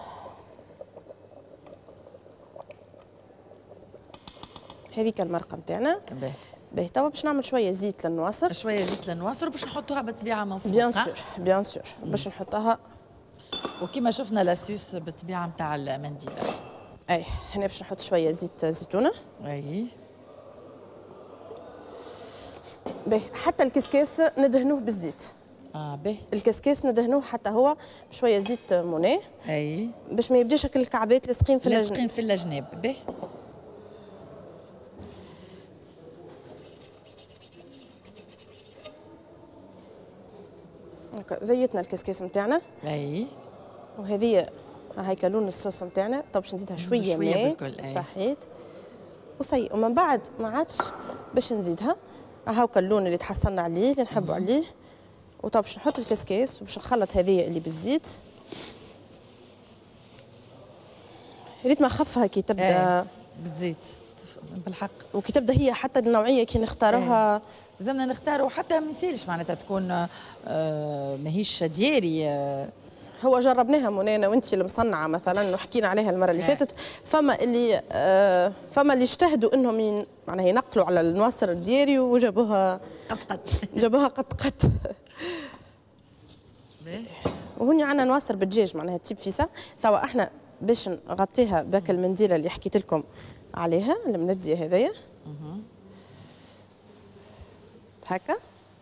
هذيك المرقه نتاعنا. باهي توا باش نعمل شويه زيت للنواصر. شويه زيت للنواصر باش نحطوها بالطبيعه من فوق. بيان سور بيان سور باش نحطها. وكما شفنا لاسيوس بالطبيعه نتاع المنديل. اي هنا باش نحط شويه زيت زيتونه. اي باهي حتى الكسكاس ندهنوه بالزيت. باهي الكسكاس ندهنوه حتى هو بشويه زيت مونيه. اي باش ما يبداش هكا الكعبات لاصقين في الجناب. لاصقين في الجناب. باهي زيتنا الكسكاس نتاعنا. اي وهذه هيك لون الصوص نتاعنا. طب باش نزيدها شويه ماء. صحيت وسي. ومن بعد ما عادش باش نزيدها هاكا اللون اللي تحصلنا عليه اللي نحبوا عليه. وطب باش نحط الكسكاس وباش نخلط هذه اللي بالزيت. ريت ما خفها كي تبدا بالزيت بالحق. وكي تبدا هي حتى النوعيه كي نختارها لازمنا نختاروا حتى ما يسالش معناتها تكون ماهيش دياري. هو جربناها منى انا وانت المصنعه مثلا وحكينا عليها المره اللي فاتت. فما اللي اجتهدوا انهم معناها ينقلوا على النواصر الدياري وجابوها قد جابوها قد وهوني عندنا نواصر بالدجاج معناها تجيب فيسا. توا احنا باش نغطيها باك المنديله اللي حكيت لكم عليها المنديه هذايا هكا.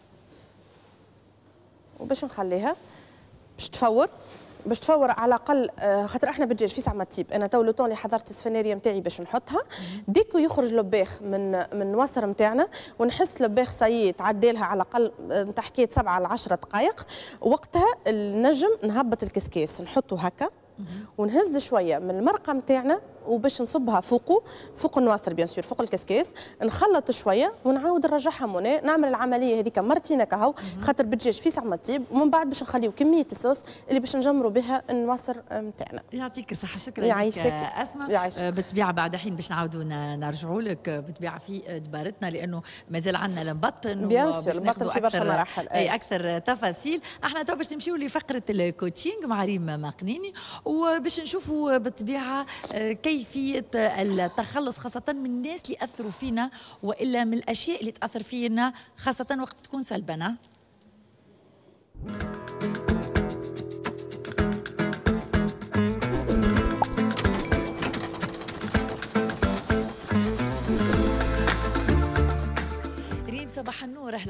وباش نخليها باش تفور على الاقل خاطر احنا بالدجاج في ساعه ما تطيب. انا تو لو طون اللي حضرت السفناريه نتاعي باش نحطها ديكو يخرج لباخ من الوصر نتاعنا ونحس لباخ سايي تعدي لها على الاقل نتاع حكايه 7 ل 10 دقائق. وقتها النجم نهبط الكسكاس نحطه هكا ونهز شويه من المرقه نتاعنا وباش نصبها فوق النواصر بيان سور فوق الكسكاس. نخلط شويه ونعاود نرجعها منى. نعمل العمليه هذيك مرتين كهو خاطر بالدجاج في ساعه ما تطيب. ومن بعد باش نخليو كميه الصوص اللي باش نجمروا بها النواصر نتاعنا. يعطيك الصحه. شكرا لك اسماء. بالطبيعه بعد حين باش نعاودوا نرجعوا لك بالطبيعه في دبارتنا لانه مازال عندنا المبطن بيان سور المبطن في برشا مراحل اكثر تفاصيل. احنا تو باش نمشيو لفقره الكوتشينغ مع ريم مقنيني وباش نشوفوا بالطبيعه كيفية التخلص خاصة من الناس اللي أثروا فينا وإلا من الأشياء اللي تأثر فينا خاصة وقت تكون سلبنا.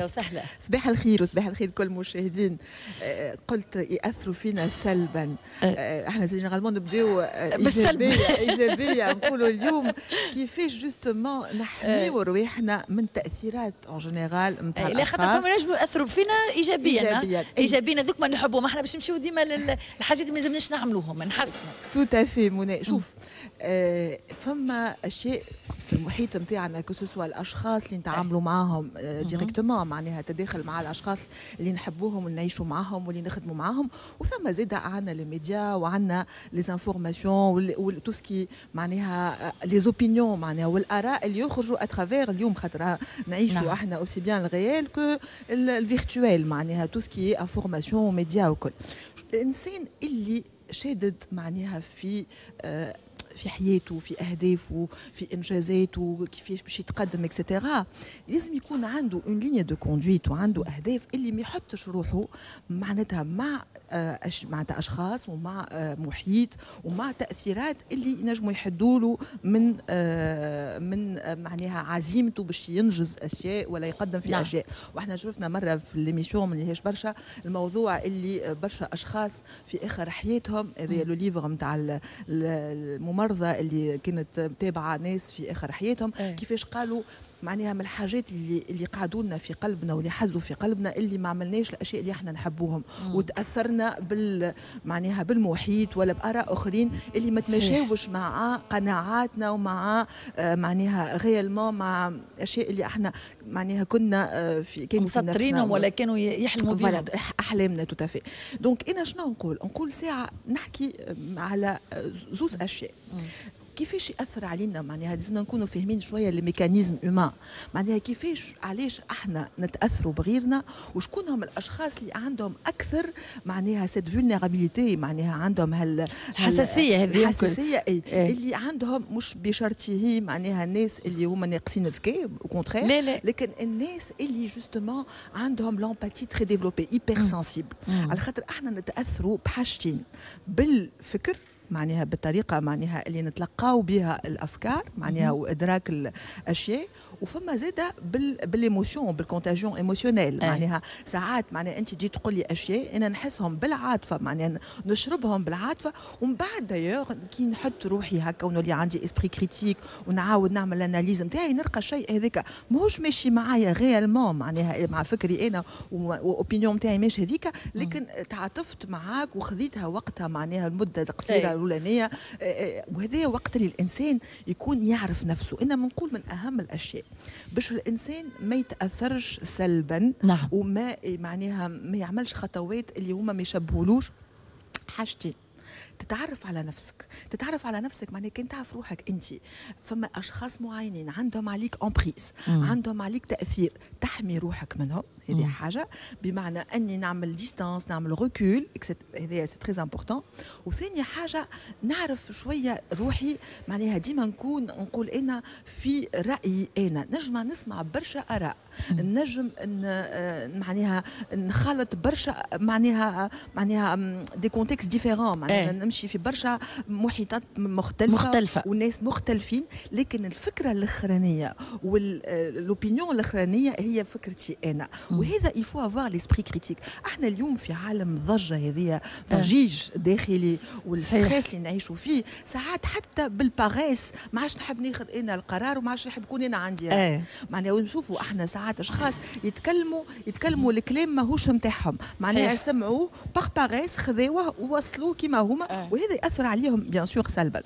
اهلا وسهلا. صباح الخير وصباح الخير كل المشاهدين. قلت ياثروا فينا سلبا. احنا جينيرالمون نبداو ايجابيه نقولوا اليوم كيفاش جوستومون نحميو رواحنا من تاثيرات اون جينيرال نتاع لا خاطر فما نجموا ياثروا فينا ايجابيا هذوك ما نحبوا، ما احنا باش نمشيو ديما للحاجات اللي ما لازمناش نعملوهم نحسنوا. تو افي منى. شوف فما اشياء في المحيط نتاعنا كسوسوا الاشخاص اللي نتعاملوا معاهم ديريكتومون، معناها تداخل مع الاشخاص اللي نحبوهم ونعيشوا معاهم واللي نخدموا معاهم، وثم زيد عندنا لي ميديا وعندنا لي انفورماسيون وتو سكي معناها لي زوبينيون معناها والاراء اللي يخرجوا اترافير اليوم، خاطر نعيشوا احنا اوسي بيان الريال كو الفيرتوال معناها تو سكي انفورماسيون وميديا وكل. الانسان اللي شادد معناها في حياته، في اهدافه، في انجازاته، كيفاش باش يتقدم اكسترا، لازم يكون عنده اون لينيا دو كوندويت وعنده اهداف اللي ما يحطش روحه معناتها مع معناتها اشخاص ومع محيط ومع تاثيرات اللي ينجموا يحدوا له من معناها عزيمته باش ينجز اشياء ولا يقدم في اشياء. واحنا شفنا مره في ليميسيون ما لهاش برشا الموضوع اللي برشا اشخاص في اخر حياتهم، هذا لو ليفر نتاع الممرضه اللي كانت تابعه ناس في اخر حياتهم، كيفاش قالوا معناها من الحاجات اللي قعدوا لنا في قلبنا واللي حزوا في قلبنا اللي ما عملناش الاشياء اللي احنا نحبوهم وتاثرنا معناها بالمحيط ولا باراء اخرين اللي ما تمشاوش مع قناعاتنا ومع معناها غيالمون مع اشياء اللي احنا معناها كنا في مسطرينهم ولا كانوا يحلموا بهم احلامنا توتافي. دونك انا شنو نقول ساعه نحكي على زوز اشياء كيفاش ياثر علينا، معناها لازم نكونوا فاهمين شويه الميكانيزم اومان، معناها كيفاش علاش احنا نتاثروا بغيرنا وشكون هم الاشخاص اللي عندهم اكثر معناها سيت فولنيرابيليتي، معناها عندهم حساسيه هذه الحساسيه اللي عندهم مش بشرطه معناها الناس اللي هما ناقصين ذكاء كونترير، لكن الناس اللي جوستومون عندهم لامباتي تري ديفلوبي ايبر سنسيبل، على خاطر احنا نتاثروا بحاجتين، بالفكر معناها بالطريقة معناها اللي نتلقاو بها الأفكار معناها وإدراك الأشياء، وفما زادة بالإيموشن بالكونتاجيون إيموشنيل، معناها ساعات معناها أنت تجي تقول لي أشياء أنا نحسهم بالعاطفة معناها نشربهم بالعاطفة، ومن بعد دايوغ كي نحط روحي هكا ونولي عندي إسبري كريتيك ونعاود نعمل الأناليز نتاعي نلقى الشيء هذاك ماهوش ماشي معايا ريالمون معناها مع فكري أنا وأوبينيون نتاعي ماشي هذيك، لكن تعاطفت معاك وخذيتها وقتها معناها المدة القصيرة الأولانية، وهذا وقت اللي الإنسان يكون يعرف نفسه. إنما نقول من أهم الأشياء باش الإنسان ما يتأثرش سلبا وما معناها ما يعملش خطوات اللي هما ما يشبهولوش حاجتين: تتعرف على نفسك معناها كان تعرف روحك انت، فما اشخاص معينين عندهم عليك امبريز، عندهم عليك تاثير، تحمي روحك منهم، هذه حاجه، بمعنى اني نعمل ديستانس، نعمل ريكول، هذا سي تري امبورطون. وثاني حاجه نعرف شويه روحي، معناها ديما نقول انا في رايي، انا نجم نسمع برشا اراء، نجم معناها نخلط برشا معناها دي كونتكست ديفيرون، معناها نمشي في برشا محيطات مختلفة والناس مختلفين، لكن الفكرة الأخرانية والأوبينيون الأخرانية هي فكرتي أنا، وهذا يفو افوار ليسبري كريتيك. احنا اليوم في عالم ضجة هذه ضجيج داخلي والستريس اللي نعيشوا فيه، ساعات حتى بالباغيس ما عادش نحب ناخذ أنا القرار وما عادش نحب نكون أنا عندي معناها. ونشوفوا احنا ساعات أشخاص يتكلموا الكلام ماهوش نتاعهم، معناها سمعوه باغيس خذوه ووصلوه كما هما، وهذا يأثر عليهم بيان سور سلبا.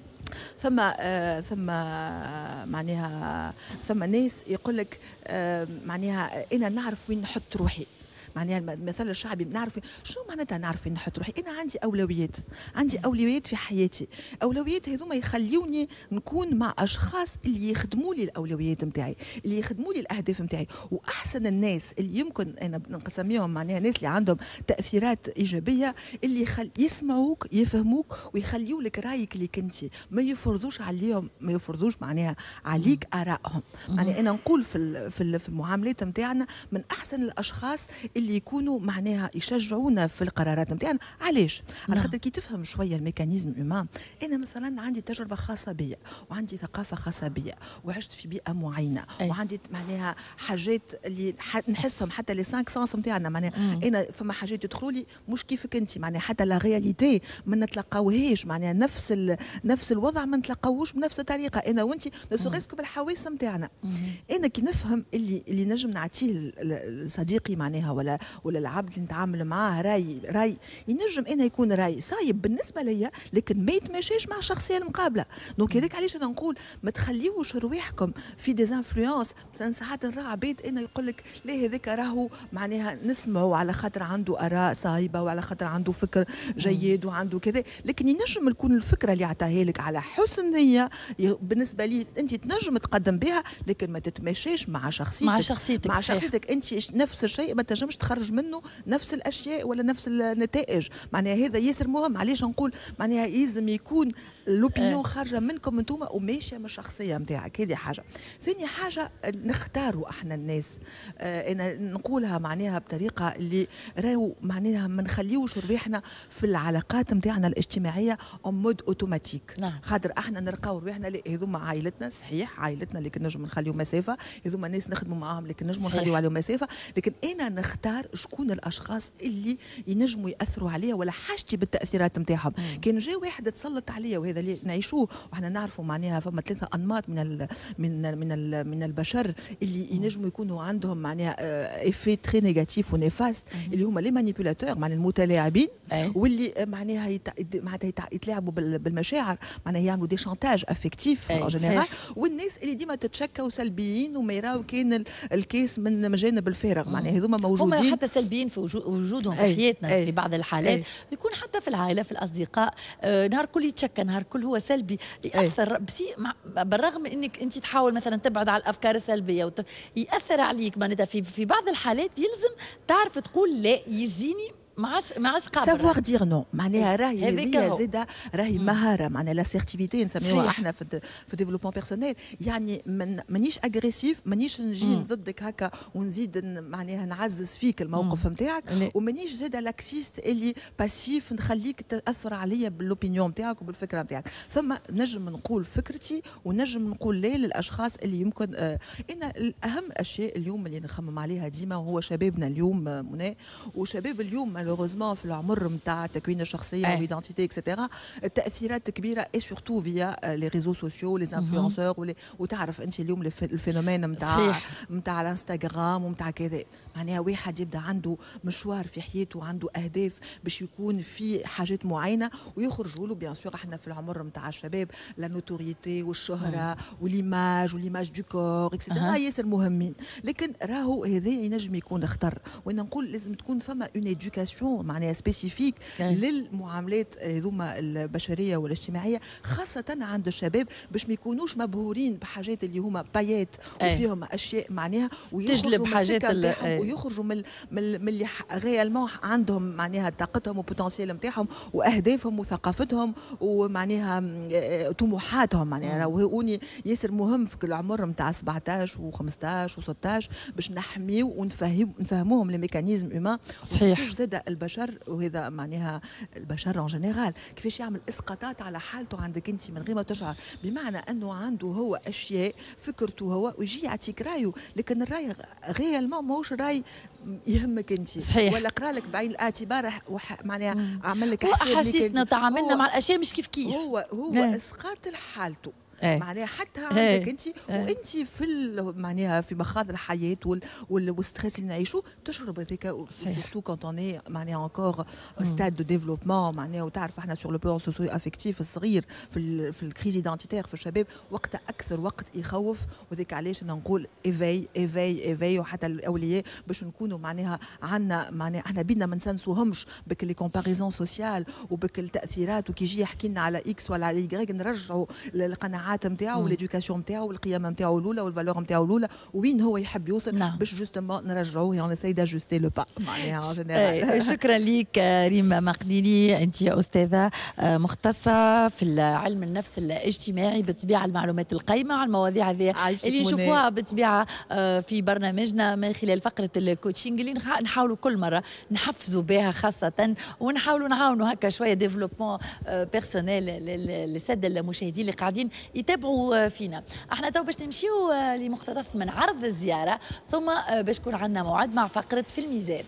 ثم ناس يقول لك معناها انا نعرف وين نحط روحي، معناها المثل الشعبي بنعرف شو معناتها نعرف وين نحط روحي. انا عندي اولويات في حياتي، اولويات هذوما يخليوني نكون مع اشخاص اللي يخدموا لي الاولويات نتاعي، اللي يخدموا لي الاهداف نتاعي. واحسن الناس اللي يمكن انا نسميهم معناها ناس اللي عندهم تاثيرات ايجابيه، اللي يسمعوك يفهموك ويخليوا لك رايك اللي كنتي، ما يفرضوش معناها عليك ارائهم. يعني انا نقول في المعاملات نتاعنا من احسن الاشخاص اللي اللي يكونوا معناها يشجعونا في القرارات نتاعنا. علاش؟ على خاطر كي تفهم شويه الميكانيزم هيومان. انا مثلا عندي تجربه خاصه بيا وعندي ثقافه خاصه بيا وعشت في بيئه معينه وعندي معناها حاجات اللي نحسهم حتى لي 5 سنس نتاعنا معناها انا فما حاجات يدخلوا لي مش كيفك انت معناها حتى لا رياليتي ما نتلقاوهاش معناها نفس الوضع ما نتلقاوش بنفس الطريقه انا وانت نسوغيسكو بالحواس نتاعنا. انا كي نفهم اللي نجم نعطيه لصديقي معناها ولا العبد اللي نتعامل معاه راي ينجم انا يكون راي صايب بالنسبه ليا لكن ما يتماشاش مع الشخصيه المقابله. دونك هذاك علاش انا نقول ما تخليوش رواحكم في ديزانفلونس. مثلا ساعات نرى عباد انا يقول لك لا هذاك راهو معناها نسمعوا على خاطر عنده اراء صايبه وعلى خاطر عنده فكر جيد وعنده كذا، لكن ينجم تكون الفكره اللي عطاها لك على حسن نيه بالنسبه لي انت تنجم تقدم بها لكن ما تتماشاش مع شخصيتك انت نفس الشيء ما تنجمش تخرج منه نفس الاشياء ولا نفس النتائج. معناها هذا ياسر مهم. علاش نقول معناها لازم يكون لوبينيون خارجه منكم انتم وماشيه من الشخصيه نتاعك. هذه حاجه. ثاني حاجه نختاروا احنا الناس. انا نقولها معناها بطريقه اللي راهو معناها ما نخليوش رواحنا في العلاقات نتاعنا الاجتماعيه اون مود اوتوماتيك. خاطر احنا نلقاو رواحنا لا هذوما عائلتنا صحيح عائلتنا لكن نجم نخليو مسافه، هذوما ناس نخدموا معاهم لكن نجم نخليو عليهم مسافه، لكن انا نختار شكون الاشخاص اللي ينجموا ياثروا عليا ولا حاجتي بالتاثيرات نتاعهم. كان جاء واحد تسلط عليا وهذا اللي نعيشوه وحنا نعرفوا معناها فما 3 انماط من البشر اللي ينجموا يكونوا عندهم معناها افي تري نيجاتيف ونيفاست اللي هما لي مانيبيولاتور معناها المتلاعبين واللي معناها يتلاعبوا بالمشاعر معناها يعملوا دي شانتاج افكتيف ان جينيرال، والناس اللي ديما تتشكوا سلبيين وما يراو كان الكيس من جانب الفارغ معناها هذوما موجودين. هم حتى سلبيين في وجودهم في حياتنا في بعض الحالات يكون حتى في العائله في الاصدقاء نهار كل يتشكى نهار كل هو سلبي ياثر بالرغم من انك انت تحاول مثلا تبعد على الافكار السلبيه ياثر عليك معناتها في بعض الحالات يلزم تعرف تقول لا يزيني ما عادش قادر سافوار دير نو معناها راهي هذه زاده راهي مهاره معناها لاسيرتيفيتي نسميوها احنا في ديفلوبمون بيرسونيل. يعني مانيش اغريسيف مانيش نجي ضدك هكا ونزيد معناها نعزز فيك الموقف نتاعك ومانيش زاده لاكسيست اللي باسيف نخليك تاثر عليا بالاوبينيون نتاعك وبالفكره نتاعك. ثم نجم نقول فكرتي ونجم نقول لا للاشخاص اللي يمكن انا اهم الاشياء اليوم اللي نخمم عليها ديما هو شبابنا اليوم منى وشباب اليوم malheureusement في العمر نتاع التكوين الشخصيه والايدنتيتي اكسترا التاثيرات كبيره اي سورتو فيا لي ريزو سوسيو لي انفلونسور وتعرف انت اليوم الفينومين نتاع الانستغرام ونتاع كذا معناها واحد يبدا عنده مشوار في حياته وعنده اهداف باش يكون في حاجات معينه ويخرجوا له بيان سور احنا في العمر نتاع الشباب لا نوتوريتي والشهره وليماج دو كور اكسترا ياسر مهمين، لكن راهو هذا ينجم يكون خطر. وانا نقول لازم تكون فما اون ايدوكاسيون معناها سبيسيفيك للمعاملات هذوما البشريه والاجتماعيه خاصه عند الشباب باش ما يكونوش مبهورين بحاجات اللي هما بايات وفيهم اشياء معناها تجلب حاجات ويخرجوا من اللي ريالمون عندهم معناها طاقتهم وبوتنسيال نتاعهم واهدافهم وثقافتهم ومعناها طموحاتهم معناها وهوني ياسر مهم في العمر نتاع 17 و15 و16 باش نحميو ونفهموهم الميكانيزم هيومان. صحيح زاد البشر وهذا معناها البشر ان جينيرال كيفاش يعمل اسقاطات على حالته عندك انت من غير ما تشعر، بمعنى انه عنده هو اشياء فكرته هو ويجي يعطيك رايه لكن الراي ريالمون ماهوش راي يهمك انت ولا قرا لك بعين الاعتبار معناها عمل لك حساب احاسيسنا تعاملنا مع الاشياء مش كيف هو اسقاط لحالته معناها حتى عندك انت وانت في معناها في مخاض الحياه والستريس اللي نعيشوه تشعر بذاك سورتو كونت اوني معناها انكور ستاد دو ديفلوبمون معناها وتعرف احنا سور لو بلان سوسيو افكتيف الصغير في الكريز ايدنتيتير في الشباب وقت اكثر وقت يخوف. وذاك علاش انا نقول ايفاي وحتى الاولياء باش نكونوا معناها عندنا معناها احنا بينا ما نسنسوهمش بك لي كومباريزون سوسيال وبك التاثيرات وكي يجي يحكي لنا على اكس ولا على واي نرجعوا للقناعات القناعات نتاعو والإديوكاسيون نتاعو والقيم نتاعو الأولى والفالور نتاعو الأولى وين هو يحب يوصل باش جوستومون نرجعوه يعني سي داجوستي لو با معناها. شكرا لك ريم مقديري، أنت أستاذة مختصة في علم النفس الاجتماعي بالطبيعة، المعلومات القيمة على المواضيع هذه اللي نشوفوها بالطبيعة في برنامجنا من خلال فقرة الكوتشينج اللي نحاولوا كل مرة نحفزوا بها خاصة، ونحاولوا نعاونوا هكا شوية ديفلوبمون بيرسونيل للسادة المشاهدين اللي قاعدين يتابعوا فينا. احنا تو باش نمشيو لمقتطف من عرض الزيارة، ثم باش يكون عندنا موعد مع فقرة في الميزان.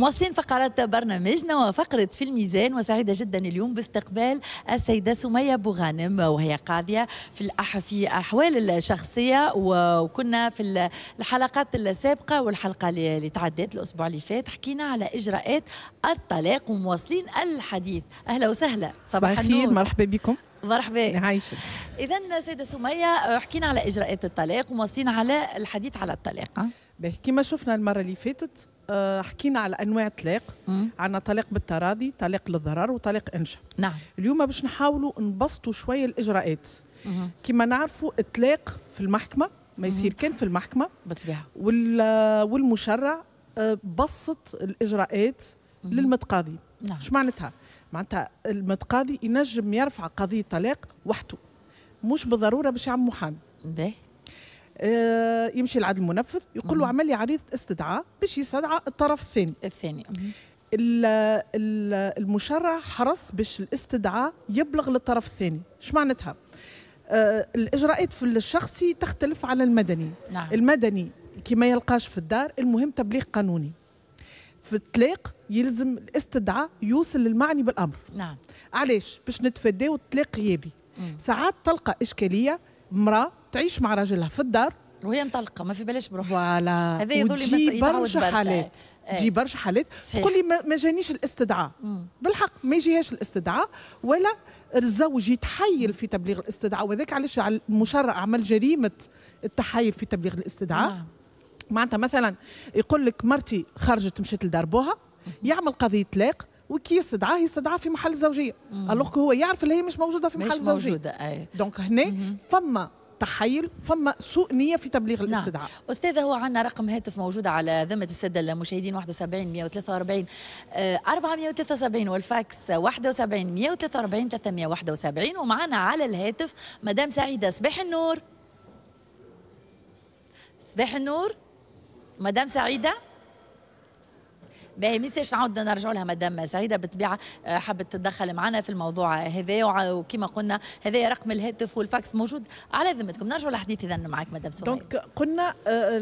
مواصلين فقرات برنامجنا وفقرة في الميزان، وسعيدة جدا اليوم باستقبال السيدة سمية بوغانم، وهي قاضية في أحوال الشخصية. وكنا في الحلقات السابقة والحلقة اللي تعدت الأسبوع اللي فات حكينا على إجراءات الطلاق ومواصلين الحديث. أهلا وسهلا، صباح الخير، مرحبا بكم. مرحبا يعيشك. إذا سيدة سمية حكينا على إجراءات الطلاق ومواصلين على الحديث على الطلاق. كما شفنا المرة اللي فاتت حكينا على أنواع الطلاق. عندنا طلاق بالتراضي، طلاق للضرر، وطلاق إنشاء. نعم. اليوم باش نحاولوا نبسطوا شوية الإجراءات. كما نعرفوا الطلاق في المحكمة ما يصير كان في المحكمة بالطبيعة، والمشرع بسط الإجراءات للمتقاضي. نعم. اش معناتها؟ معناتها المتقاضي ينجم يرفع قضية طلاق وحده، مش بالضرورة باش يعمل محامي. يمشي لعند المنفذ يقول له عمل لي عريض استدعاء باش يستدعى الطرف الثاني. المشرع حرص باش الاستدعاء يبلغ للطرف الثاني. اش معناتها؟ الإجراءات في الشخصي تختلف على المدني. نعم. المدني كما يلقاش في الدار المهم تبليغ قانوني. في الطلاق يلزم الاستدعاء يوصل للمعني بالأمر. نعم. علاش؟ باش نتفاداو الطلاق غيابي. ساعات تلقى إشكالية امرأة تعيش مع راجلها في الدار وهي مطلقة ما في بالش بروحها. فوالا. هذا يظل برشا حالات. تجي برشا حالات تقول لي ما جانيش الاستدعاء. بالحق ما يجيهاش الاستدعاء، ولا الزوج يتحايل في تبليغ الاستدعاء، وذاك علاش المشرع عمل جريمة التحايل في تبليغ الاستدعاء. نعم. معناتها مثلا يقول لك مرتي خرجت مشيت لدار بوها، يعمل قضية طلاق وكي يستدعاه في محل الزوجية، الوغ هو يعرف اللي هي مش موجودة في محل الزوجية. موجودة. دونك هنا فما تحيل، فما سوء نية في تبليغ الاستدعاء. نعم. أستاذة، هو عندنا رقم هاتف موجود على ذمة السادة المشاهدين 71 143 473 والفاكس 71 143 371، ومعنا على الهاتف مدام سعيدة. صباح النور. صباح النور مدام سعيدة. باهي ميساج نعاود نرجعوا لها مدام سعيده بالطبيعه حابه تتدخل معنا في الموضوع هذا، وكما قلنا هذا رقم الهاتف والفاكس موجود على ذمتكم. نرجعوا للحديث اذا معك مدام سمية. دونك قلنا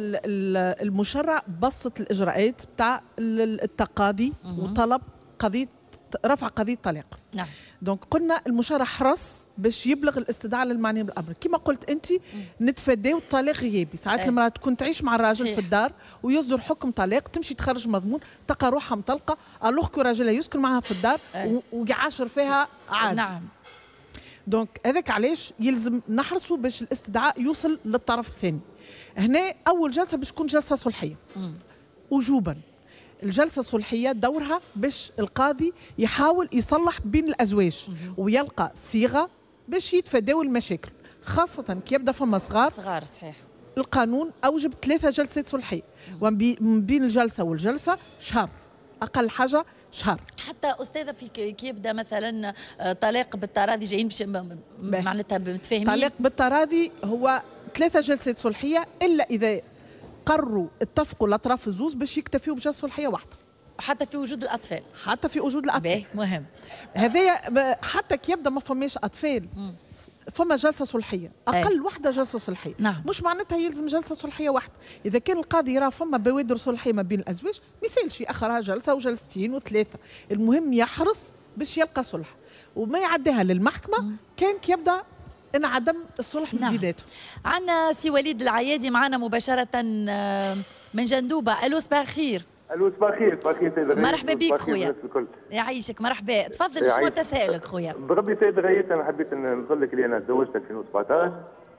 المشرع بسط الاجراءات بتاع التقاضي وطلب قضيه رفع قضيه طلاق. نعم. دونك قلنا المشرع حرص باش يبلغ الاستدعاء للمعني بالامر. كما قلت انت نتفاداو الطلاق غيابي. ساعات المراه تكون تعيش مع الراجل في الدار ويصدر حكم طلاق، تمشي تخرج مضمون تلقى روحها مطلقه، الوغ كو راجلها يسكن معها في الدار ويعاشر فيها عادي. نعم. دونك هذاك علاش يلزم نحرصوا باش الاستدعاء يوصل للطرف الثاني. هنا اول جلسه باش تكون جلسه صلحيه وجوبا. الجلسة الصلحية دورها باش القاضي يحاول يصلح بين الأزواج ويلقى صيغة باش يتفاداو المشاكل، خاصة كي يبدا فما صغار. صحيح. القانون أوجب 3 جلسات صلحية، وبين الجلسة والجلسة شهر، أقل حاجة شهر. حتى أستاذة في كي يبدا مثلا طلاق بالتراضي جايين باش معناتها متفاهمين. طلاق بالتراضي هو 3 جلسات صلحية، إلا إذا قرروا اتفقوا الاطراف الزوز باش يكتفيوا بجلسه صلحيه واحده. حتى في وجود الاطفال. حتى في وجود الاطفال. مهم. هذايا حتى كي يبدا ما فماش اطفال فما جلسه صلحيه، اقل وحده جلسه صلحيه. نعم. مش معناتها يلزم جلسه صلحيه واحده. اذا كان القاضي يرى فما بوادر صلحيه ما بين الازواج ما يسالش ياخرها جلسه وجلستين وثلاثه، المهم يحرص باش يلقى صلح وما يعديها للمحكمه كان كي يبدا انعدم الصلح من بدايته. عندنا سي وليد العيادي معنا مباشرة من جندوبة. ألو صباح الخير. ألو صباح الخير. صباح الخير. مرحبا بك خويا. يعيشك مرحبا. تفضل شنو تساؤلك خويا؟ بربي سيد غيث أنا حبيت نقول لك اللي أنا تزوجت 2017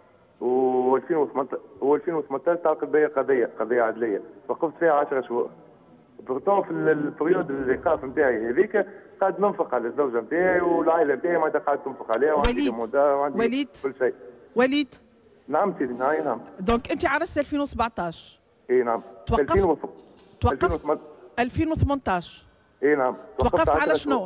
و 2018 تعقد بها قضية عدلية وقفت فيها 10 شهور. بورتون في البريود الإيقاف نتاعي هذيك قاعد ننفق على الزوجة نتاعي والعائلة نتاعي معناتها قاعد تنفق عليها وعندي مودا وعندي كل شيء. وليد. نعم سيدي. نعم. دونك أنت عرست 2017. اي نعم. توقفت 2018. اي نعم. توقفت على شنو؟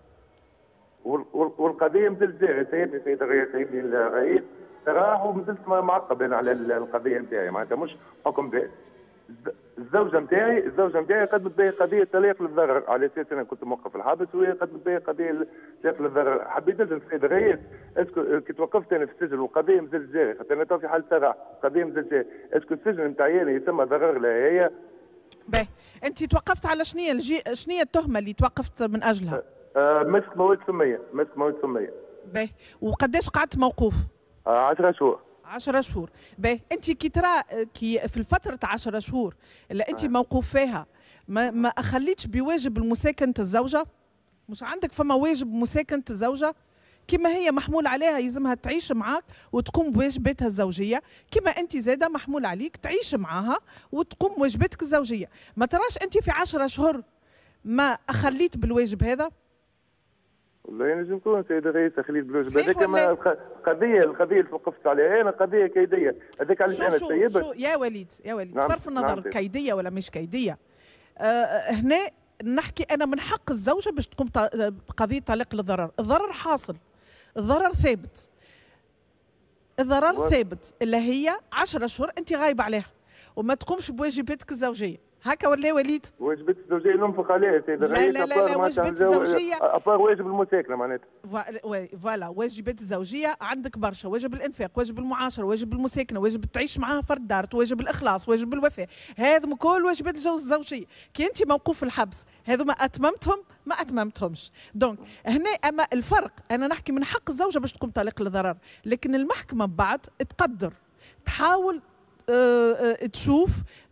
والقضية مازلت جارية. سيدي الرئيس راح ومازلت معقب انا على القضية نتاعي معناتها مش حكم دائم. الزوجة نتاعي قدمت بها قضية طلاق للضرر على اساس انا كنت موقف الحبس وهي قدمت بها قضية طلاق للضرر. حبيت نسأل السيد الرئيس اسكو كي توقفت انا في السجن والقضية مازالت جارية خاطر انا تو في حالة سراح القضية مازالت جارية، اسكو السجن نتاع عيالي يسمى ضرر لها هي باهي انت توقفت على شنو شنو التهمه اللي توقفت من اجلها؟ مسك مواد سميه، مسك مواد سميه. باهي وقداش قعدت موقوف؟ 10 شهور. 10 شهور. باهي انت كي ترى كي في الفتره 10 شهور اللي انت موقوف فيها ما اخليتش بواجب المساكنه الزوجه؟ مش عندك فما واجب مساكنه الزوجه؟ كما هي محمول عليها يلزمها تعيش معاك وتقوم بواجباتها الزوجيه، كما انت زاده محمول عليك تعيش معاها وتقوم بواجباتك الزوجيه. ما تراش انت في 10 شهور ما اخليت بالواجب هذا؟ والله ينجم يكون سيد الرئيس اخليت بالواجب هذاك، ما القضيه اللي وقفت عليها انا قضيه كيديه، هذاك علاش انا سيبت. يا وليد بصرف النظر كيديه ولا مش كيديه، هنا نحكي انا من حق الزوجه باش تقوم بقضيه طلاق للضرر، الضرر حاصل، الضرر ثابت، الضرر ثابت اللي هي 10 شهور انت غايبه عليها وما تقومش بواجباتك الزوجيه، هكا ولا وليد؟ واجبات الزوجيه ننفق عليها سيد الرئيس. لا واجبات الزوجيه ابار واجب المساكنه معناتها. فوالا واجبات الزوجيه عندك برشا، واجب الانفاق، واجب المعاشره، واجب المساكنه، واجب تعيش معاها فرد دار، واجب الاخلاص، واجب الوفاء، هذم كل واجبات الزوجيه، كي انت موقوف في الحبس هذو ما اتممتهمش. دونك هنا اما الفرق انا نحكي من حق الزوجه باش تقوم طلاق للضرر، لكن المحكمه بعد تقدر تحاول تشوف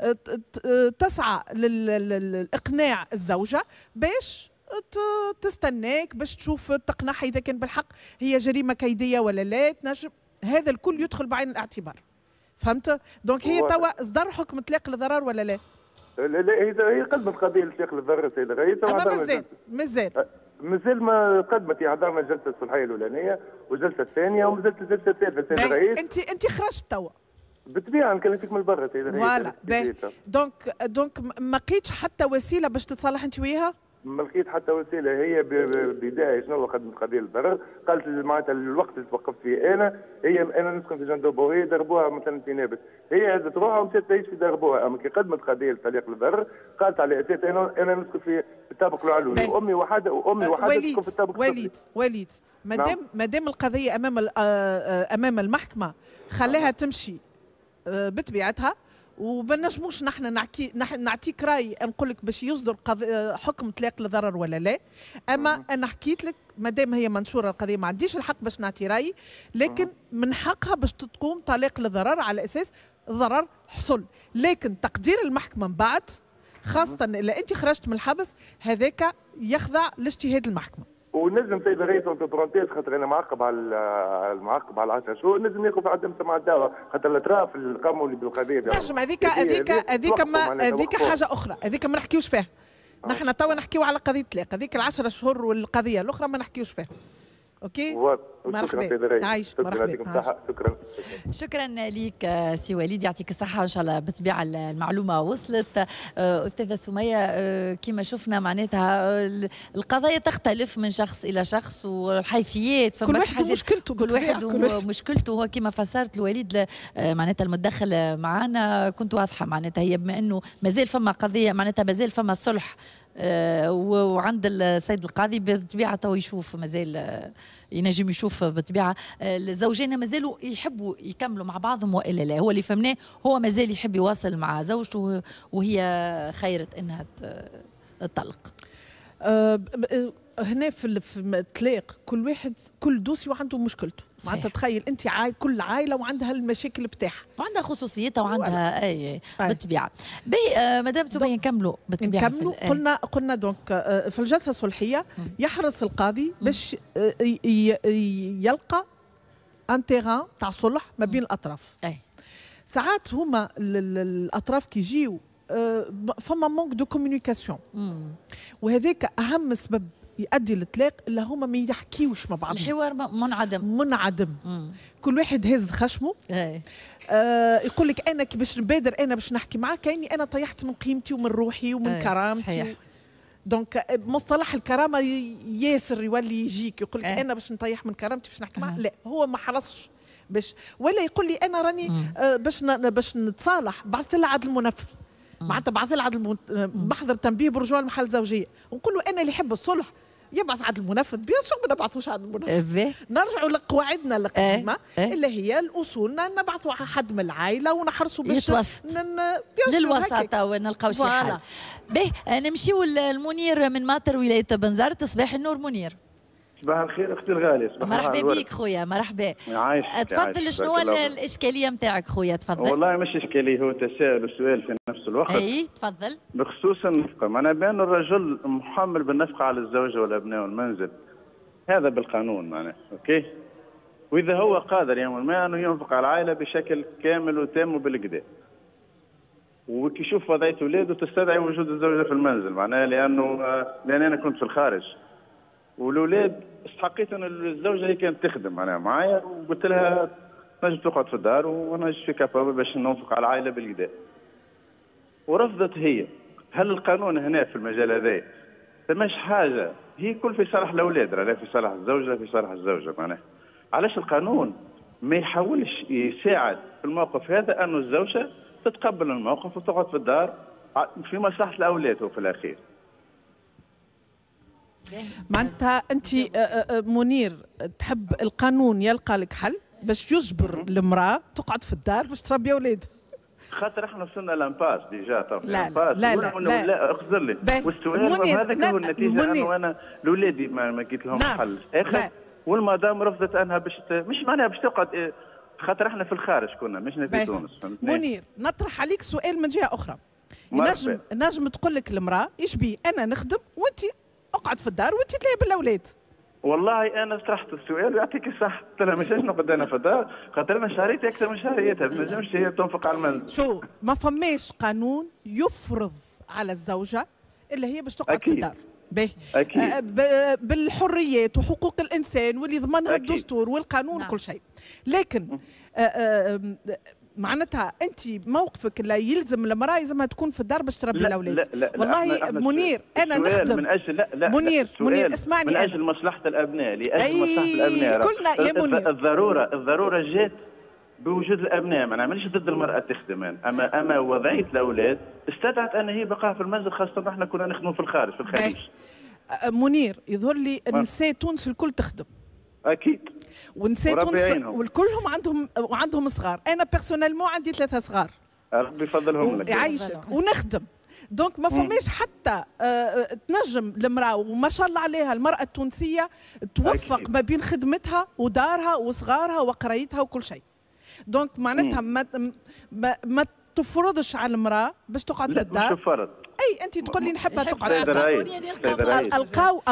تسعى للاقناع الزوجه باش تستناك باش تشوف تقنعها اذا كان بالحق هي جريمه كيديه ولا لا، تنجم هذا الكل يدخل بعين الاعتبار. فهمت؟ دونك هي توا اصدر حكم طلاق للضرر ولا لا؟ لا هي قدمت قضيه لطلاق للضرر سيد الرئيس. اما مازال ما قدمت، حضرنا الجلسه الصلحيه الاولانيه والجلسه الثانيه ومازالت الجلسه الثالثه سيد الرئيس. انت خرجت توا بالطبيعه نكلمك من برا سيد الرئيس. فوالا دونك ما لقيتش حتى وسيله باش تتصالح انت وياها؟ ما لقيت حتى وسيله. هي بدايه شنو قدمت قضيه للضرر، قالت معناتها الوقت اللي توقفت فيه انا نسكن في جندوبه وهي دربوها مثلا في نابلس، هي هزت روحها ومشات تعيش في دربوها. اما كي قدمت قضيه لطلاق للضرر قالت على اساس انا نسكن في الطابق العلوي وامي وحده تسكن في الطابق السفلي. وليد ما دام القضيه امام المحكمه خليها تمشي بطبيعتها، وما نجموش نحن نعطيك راي نقول لك باش يصدر حكم طلاق للضرر ولا لا. اما انا حكيت لك ما دام هي منشوره القضيه ما عنديش الحق باش نعطي راي، لكن من حقها باش تقوم طلاق للضرر على اساس الضرر حصل. لكن تقدير المحكمه من بعد خاصه اذا انت خرجت من الحبس هذاك يخضع لاجتهاد المحكمه. ونجم سيد الرئيس برونتيز خاطر انا معقب على 10 شهور نجم ناخذ عدم سماع الدعوه خاطر الاطراف اللي قاموا بالقضيه نجم هذيك حاجه اخرى، هذيك ما نحكيوش فيها. نحن توا نحكيو على قضيه الطلاق، هذيك ال10 شهور والقضيه الاخرى ما نحكيوش فيها. اوكي مرحبا عايش مرحبا. شكرا لك سي وليد يعطيك الصحه وان شاء الله بالطبيعه المعلومه وصلت. استاذه سميه كما شفنا معناتها القضايا تختلف من شخص الى شخص والحيثيات كل واحد مشكلته، كل واحد ومشكلته. هو كما فسرت الوليد معناتها المتدخل معنا كنت واضحه معناتها هي بما انه مازال فما قضيه معناتها مازال فما صلح وعند السيد القاضي بالطبيعه تو يشوف مازال ينجم يشوف بالطبيعه الزوجين مازالوا يحبوا يكملوا مع بعضهم والا لا. هو اللي فهمناه هو مازال يحب يواصل مع زوجته وهي خيرت انها تطلق. هنا في الطلاق كل دوسي وعنده مشكلته. معناتها تخيل انت كل عائله وعندها المشاكل بتاعها وعندها خصوصيتها وعندها اي بالطبيعه. مدام سميه نكملوا بالطبيعه. قلنا دونك في الجلسه الصلحيه يحرص القاضي باش يلقى ان تيران تاع صلح ما بين الاطراف. ساعات هما الاطراف كي يجيو فما مونك دو كومونيكاسيون، وهذاك اهم سبب يؤدي للطلاق اللي هما ما يحكيوش مع بعض. الحوار منعدم. كل واحد هز خشمه. يقول لك انا كي باش نبادر انا باش نحكي معاك كاني انا طيحت من قيمتي ومن روحي ومن كرامتي. دونك مصطلح الكرامه ياسر يولي يجيك يقول لك انا باش نطيح من كرامتي باش نحكي معاه. لا هو ما حرصش باش ولا يقول لي انا راني باش نتصالح بعث لها عدل منفذ. معناتها بعث لها عدل محضر تنبيه برجوع المحل زوجيه ونقول له انا اللي يحب الصلح يبعث عند المنفذ بيان سور ما نبعثوش عند المنفذ. نرجعوا لقواعدنا القديمه اللي هي الاصول، نبعثوا حد من العائله ونحرصوا باش للوساطه ونلقاو شي حل. باهي نمشيو للمنير من ماطر ولايه بنزرت. صباح النور منير. صباح الخير اختي الغاليه. مرحبا بك خويا. مرحبا. تفضل شنو الاشكاليه نتاعك خويا؟ تفضل. والله مش اشكاليه، هو تساؤل وسؤال في نفس الوقت. اي تفضل. بخصوص النفقه، معناها بان الرجل محمل بالنفقه على الزوجه والابناء والمنزل، هذا بالقانون معناها اوكي، واذا هو قادر يوم ما انه ينفق على العائله بشكل كامل وتام وبالكدا، وكي يشوف وضعيه اولاده تستدعي وجود الزوجه في المنزل، معناها لان انا كنت في الخارج والاولاد استحقيت ان الزوجه هي كانت تخدم معناها معايا، وقلت لها نجم تقعد في الدار وانا في كابابل باش ننفق على العائله بالكدا، ورفضت هي. هل القانون هنا في المجال هذا فماش حاجه هي كل في صالح الاولاد، لا في صالح الزوجه في صالح الزوجه، معناها علاش القانون ما يحاولش يساعد في الموقف هذا انه الزوجه تتقبل الموقف وتقعد في الدار في مصلحه الاولاد وفي الاخير. معناتها انت منير تحب القانون يلقى لك حل باش يجبر المراه تقعد في الدار باش تربي اولادها؟ خاطر احنا وصلنا لامباس ديجا. لا لا اخذر لي. والسؤال هذاك هو النتيجه انه انا لاولادي ما لقيت لهم حل اخر، والمدام رفضت انها مش معناها باش تقعد، خاطر احنا في الخارج كنا مش في تونس. منير نطرح عليك سؤال من جهه اخرى. نجم تقول لك المراه ايش بي انا نخدم وانت اقعد في الدار وانت تلعب بالاولاد. والله انا طرحت السؤال ويعطيك الصح، قلت لها ماشي نقعد انا في الدار خاطر انا شهريتي اكثر من شهريتها، ما نجمش هي تنفق على المنزل. شو ما فماش قانون يفرض على الزوجه اللي هي باش تقعد في الدار. اكيد بالحريات وحقوق الانسان واللي ضمنها الدستور والقانون وكل شيء، لكن معناتها انت موقفك لا يلزم المراه يلزمها تكون في الدار باش تربي الاولاد. لا والله منير انا نخدم من اجل منير اسمعني، من اجل مصلحه الابناء، لاجل مصلحه الابناء كلنا يا منير. الضروره جات بوجود الابناء، ما نعملش ضد المراه تخدم، اما وضعيه الاولاد استدعت ان هي بقاء في المنزل، خاصه احنا كنا نخدموا في الخارج في الخليج. منير يظهر لي نساء تونس الكل تخدم. اكيد. ونساء تونس والكلهم عندهم صغار، انا بيرسونيلمون عندي 3 صغار. ربي يفضلهم لك. يعيشك ونخدم. دونك ما فماش حتى تنجم المراه، وما شاء الله عليها المراه التونسيه توفق أكيد. ما بين خدمتها ودارها وصغارها وقرايتها وكل شيء. دونك معناتها ما تفرضش على المراه باش تقعد في الدار. لا مش فرض. اي انت تقول لي نحبها تقعد في الدار.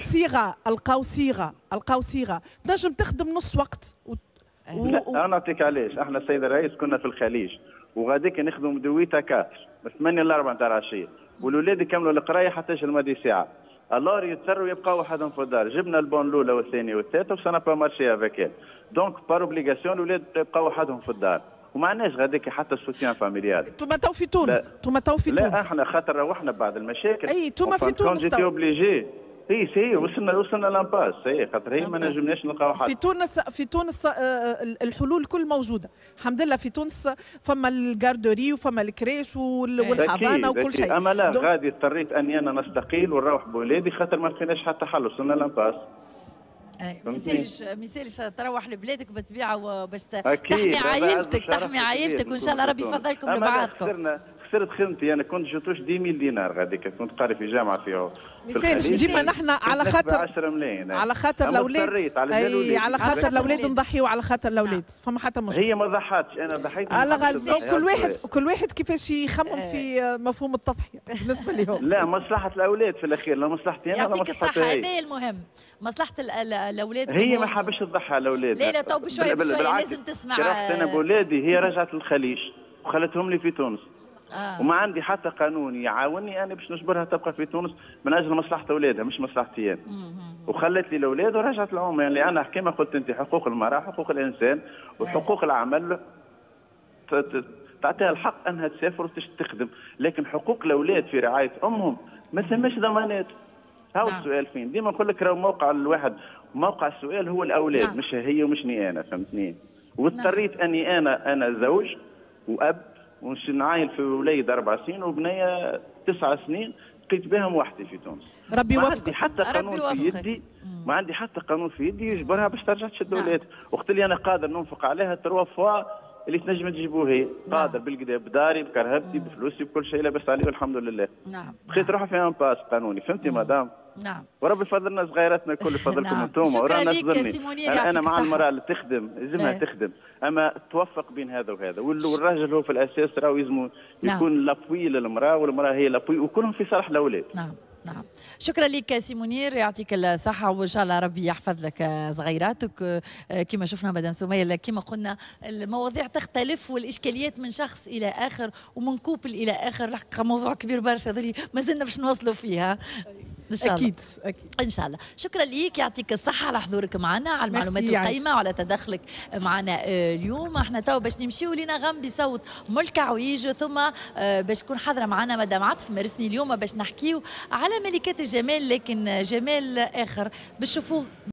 القاو صيغه تنجم تخدم نص وقت انا نعطيك علاش. احنا السيد الرئيس كنا في الخليج وغاديك نخدموا دويتا 4 من 8 ل 4 تاع العشيه، والولاد يكملوا القرايه حتى الماضي ساعه، الور يضطروا يبقاو وحدهم في الدار. جبنا البون الاولى والثانيه والثالثه وسنا با مارشي افيك، دونك بار اوبليغاسيون الولاد يبقاو وحدهم في الدار، وما عندناش غاديك حتى السوتيان فاميليال. انتوما تو في تونس، لا احنا خاطر روحنا بعد المشاكل. اي انتوما في تونس جيتي اوبليجي. اي وصلنا لامباس، خاطر هي ما نجمناش نلقاو حل. في تونس الحلول الكل موجوده الحمد لله. في تونس فما الجاردوري وفما الكريش والحضانه وكل شيء. اما لا غادي اضطريت اني انا نستقيل ونروح بولادي خاطر ما لقيناش حتى حل، وصلنا لامباس. ما يسالش تروح لبلادك بالطبيعه باش تحمي عائلتك وان شاء الله ربي يفضلكم لبعضكم. خسرت خدمتي، انا كنت جوتوش 10,000 دينار غاديك، كنت قاري في جامعه في ميسالش ديما نحن على خاطر 10 ملايين على خاطر الاولاد، على خاطر الاولاد نضحيوا على خاطر الاولاد، فما حتى مشكل. هي ما ضحاتش، انا ضحيت على كل واحد كيفاش يخمم في مفهوم التضحيه بالنسبه لهم. لا مصلحه الاولاد في الاخير، لا مصلحتي انا ولا مصلحتها هي. يعطيك الصحه، هذا المهم، مصلحه الاولاد. هي ما حابش تضحى الاولاد. لا تو بشويه لازم تسمع. رحت انا بولادي، هي رجعت للخليج وخلتهم لي في تونس. وما عندي حتى قانون يعاونني انا باش نجبرها تبقى في تونس من اجل مصلحه اولادها مش مصلحتي انا. وخلت لي الاولاد ورجعت لهم، يعني انا كما قلت انت حقوق المراه حقوق الانسان وحقوق العمل تعطيها الحق انها تسافر وتخدم، لكن حقوق الاولاد في رعايه امهم ما ثماش ضمانات. هاو السؤال فين؟ ديما نقول لك راهو موقع الواحد، موقع السؤال هو الاولاد مش هي ومشني انا، فهمتني؟ واضطريت اني انا زوج واب ونعايل في وليد 4 سنين وبنيه 9 سنين، بقيت بهم وحدي في تونس. ربي يوفقك. ما عندي حتى قانون في يدي، ما عندي حتى قانون في يدي يجبرها باش ترجع تشد ولادها. وقت اللي انا قادر ننفق عليها 3 فوا اللي تنجم تجيبوه هي، قادر بالكدا بداري بكرهبتي بفلوسي بكل شيء لاباس عليه والحمد لله. نعم. بقيت روحي في ان باس قانوني، فهمتي مدام؟ نعم. وربي فضلنا صغيراتنا الكل فضلكم انتم ورانا تظني. انا مع المراه اللي تخدم لازمها تخدم، اما توفق بين هذا وهذا، والراجل هو في الاساس راهو يلزم يكون لابوي للمراه والمراه هي لابوي وكلهم في صالح الاولاد. نعم. نعم، شكرا لك سي منير، يعطيك الصحة وإن شاء الله ربي يحفظ لك صغيراتك. كما شفنا مدام سمية كما قلنا المواضيع تختلف والإشكاليات من شخص إلى آخر ومن كوبل إلى آخر، الحقيقة موضوع كبير برشا ذولي ما زلنا باش نوصلوا فيها إن شاء الله. أكيد إن شاء الله. شكرا ليك، يعطيك الصحة على حضورك معنا، على المعلومات القيمة وعلى تدخلك معنا اليوم. احنا تو باش نمشيو لنغم بصوت ملك عويج، ثم باش تكون حاضرة معنا مدام عطف مارسني اليوم باش نحكيو على ملكات الجمال، لكن جمال آخر باش تشوفوه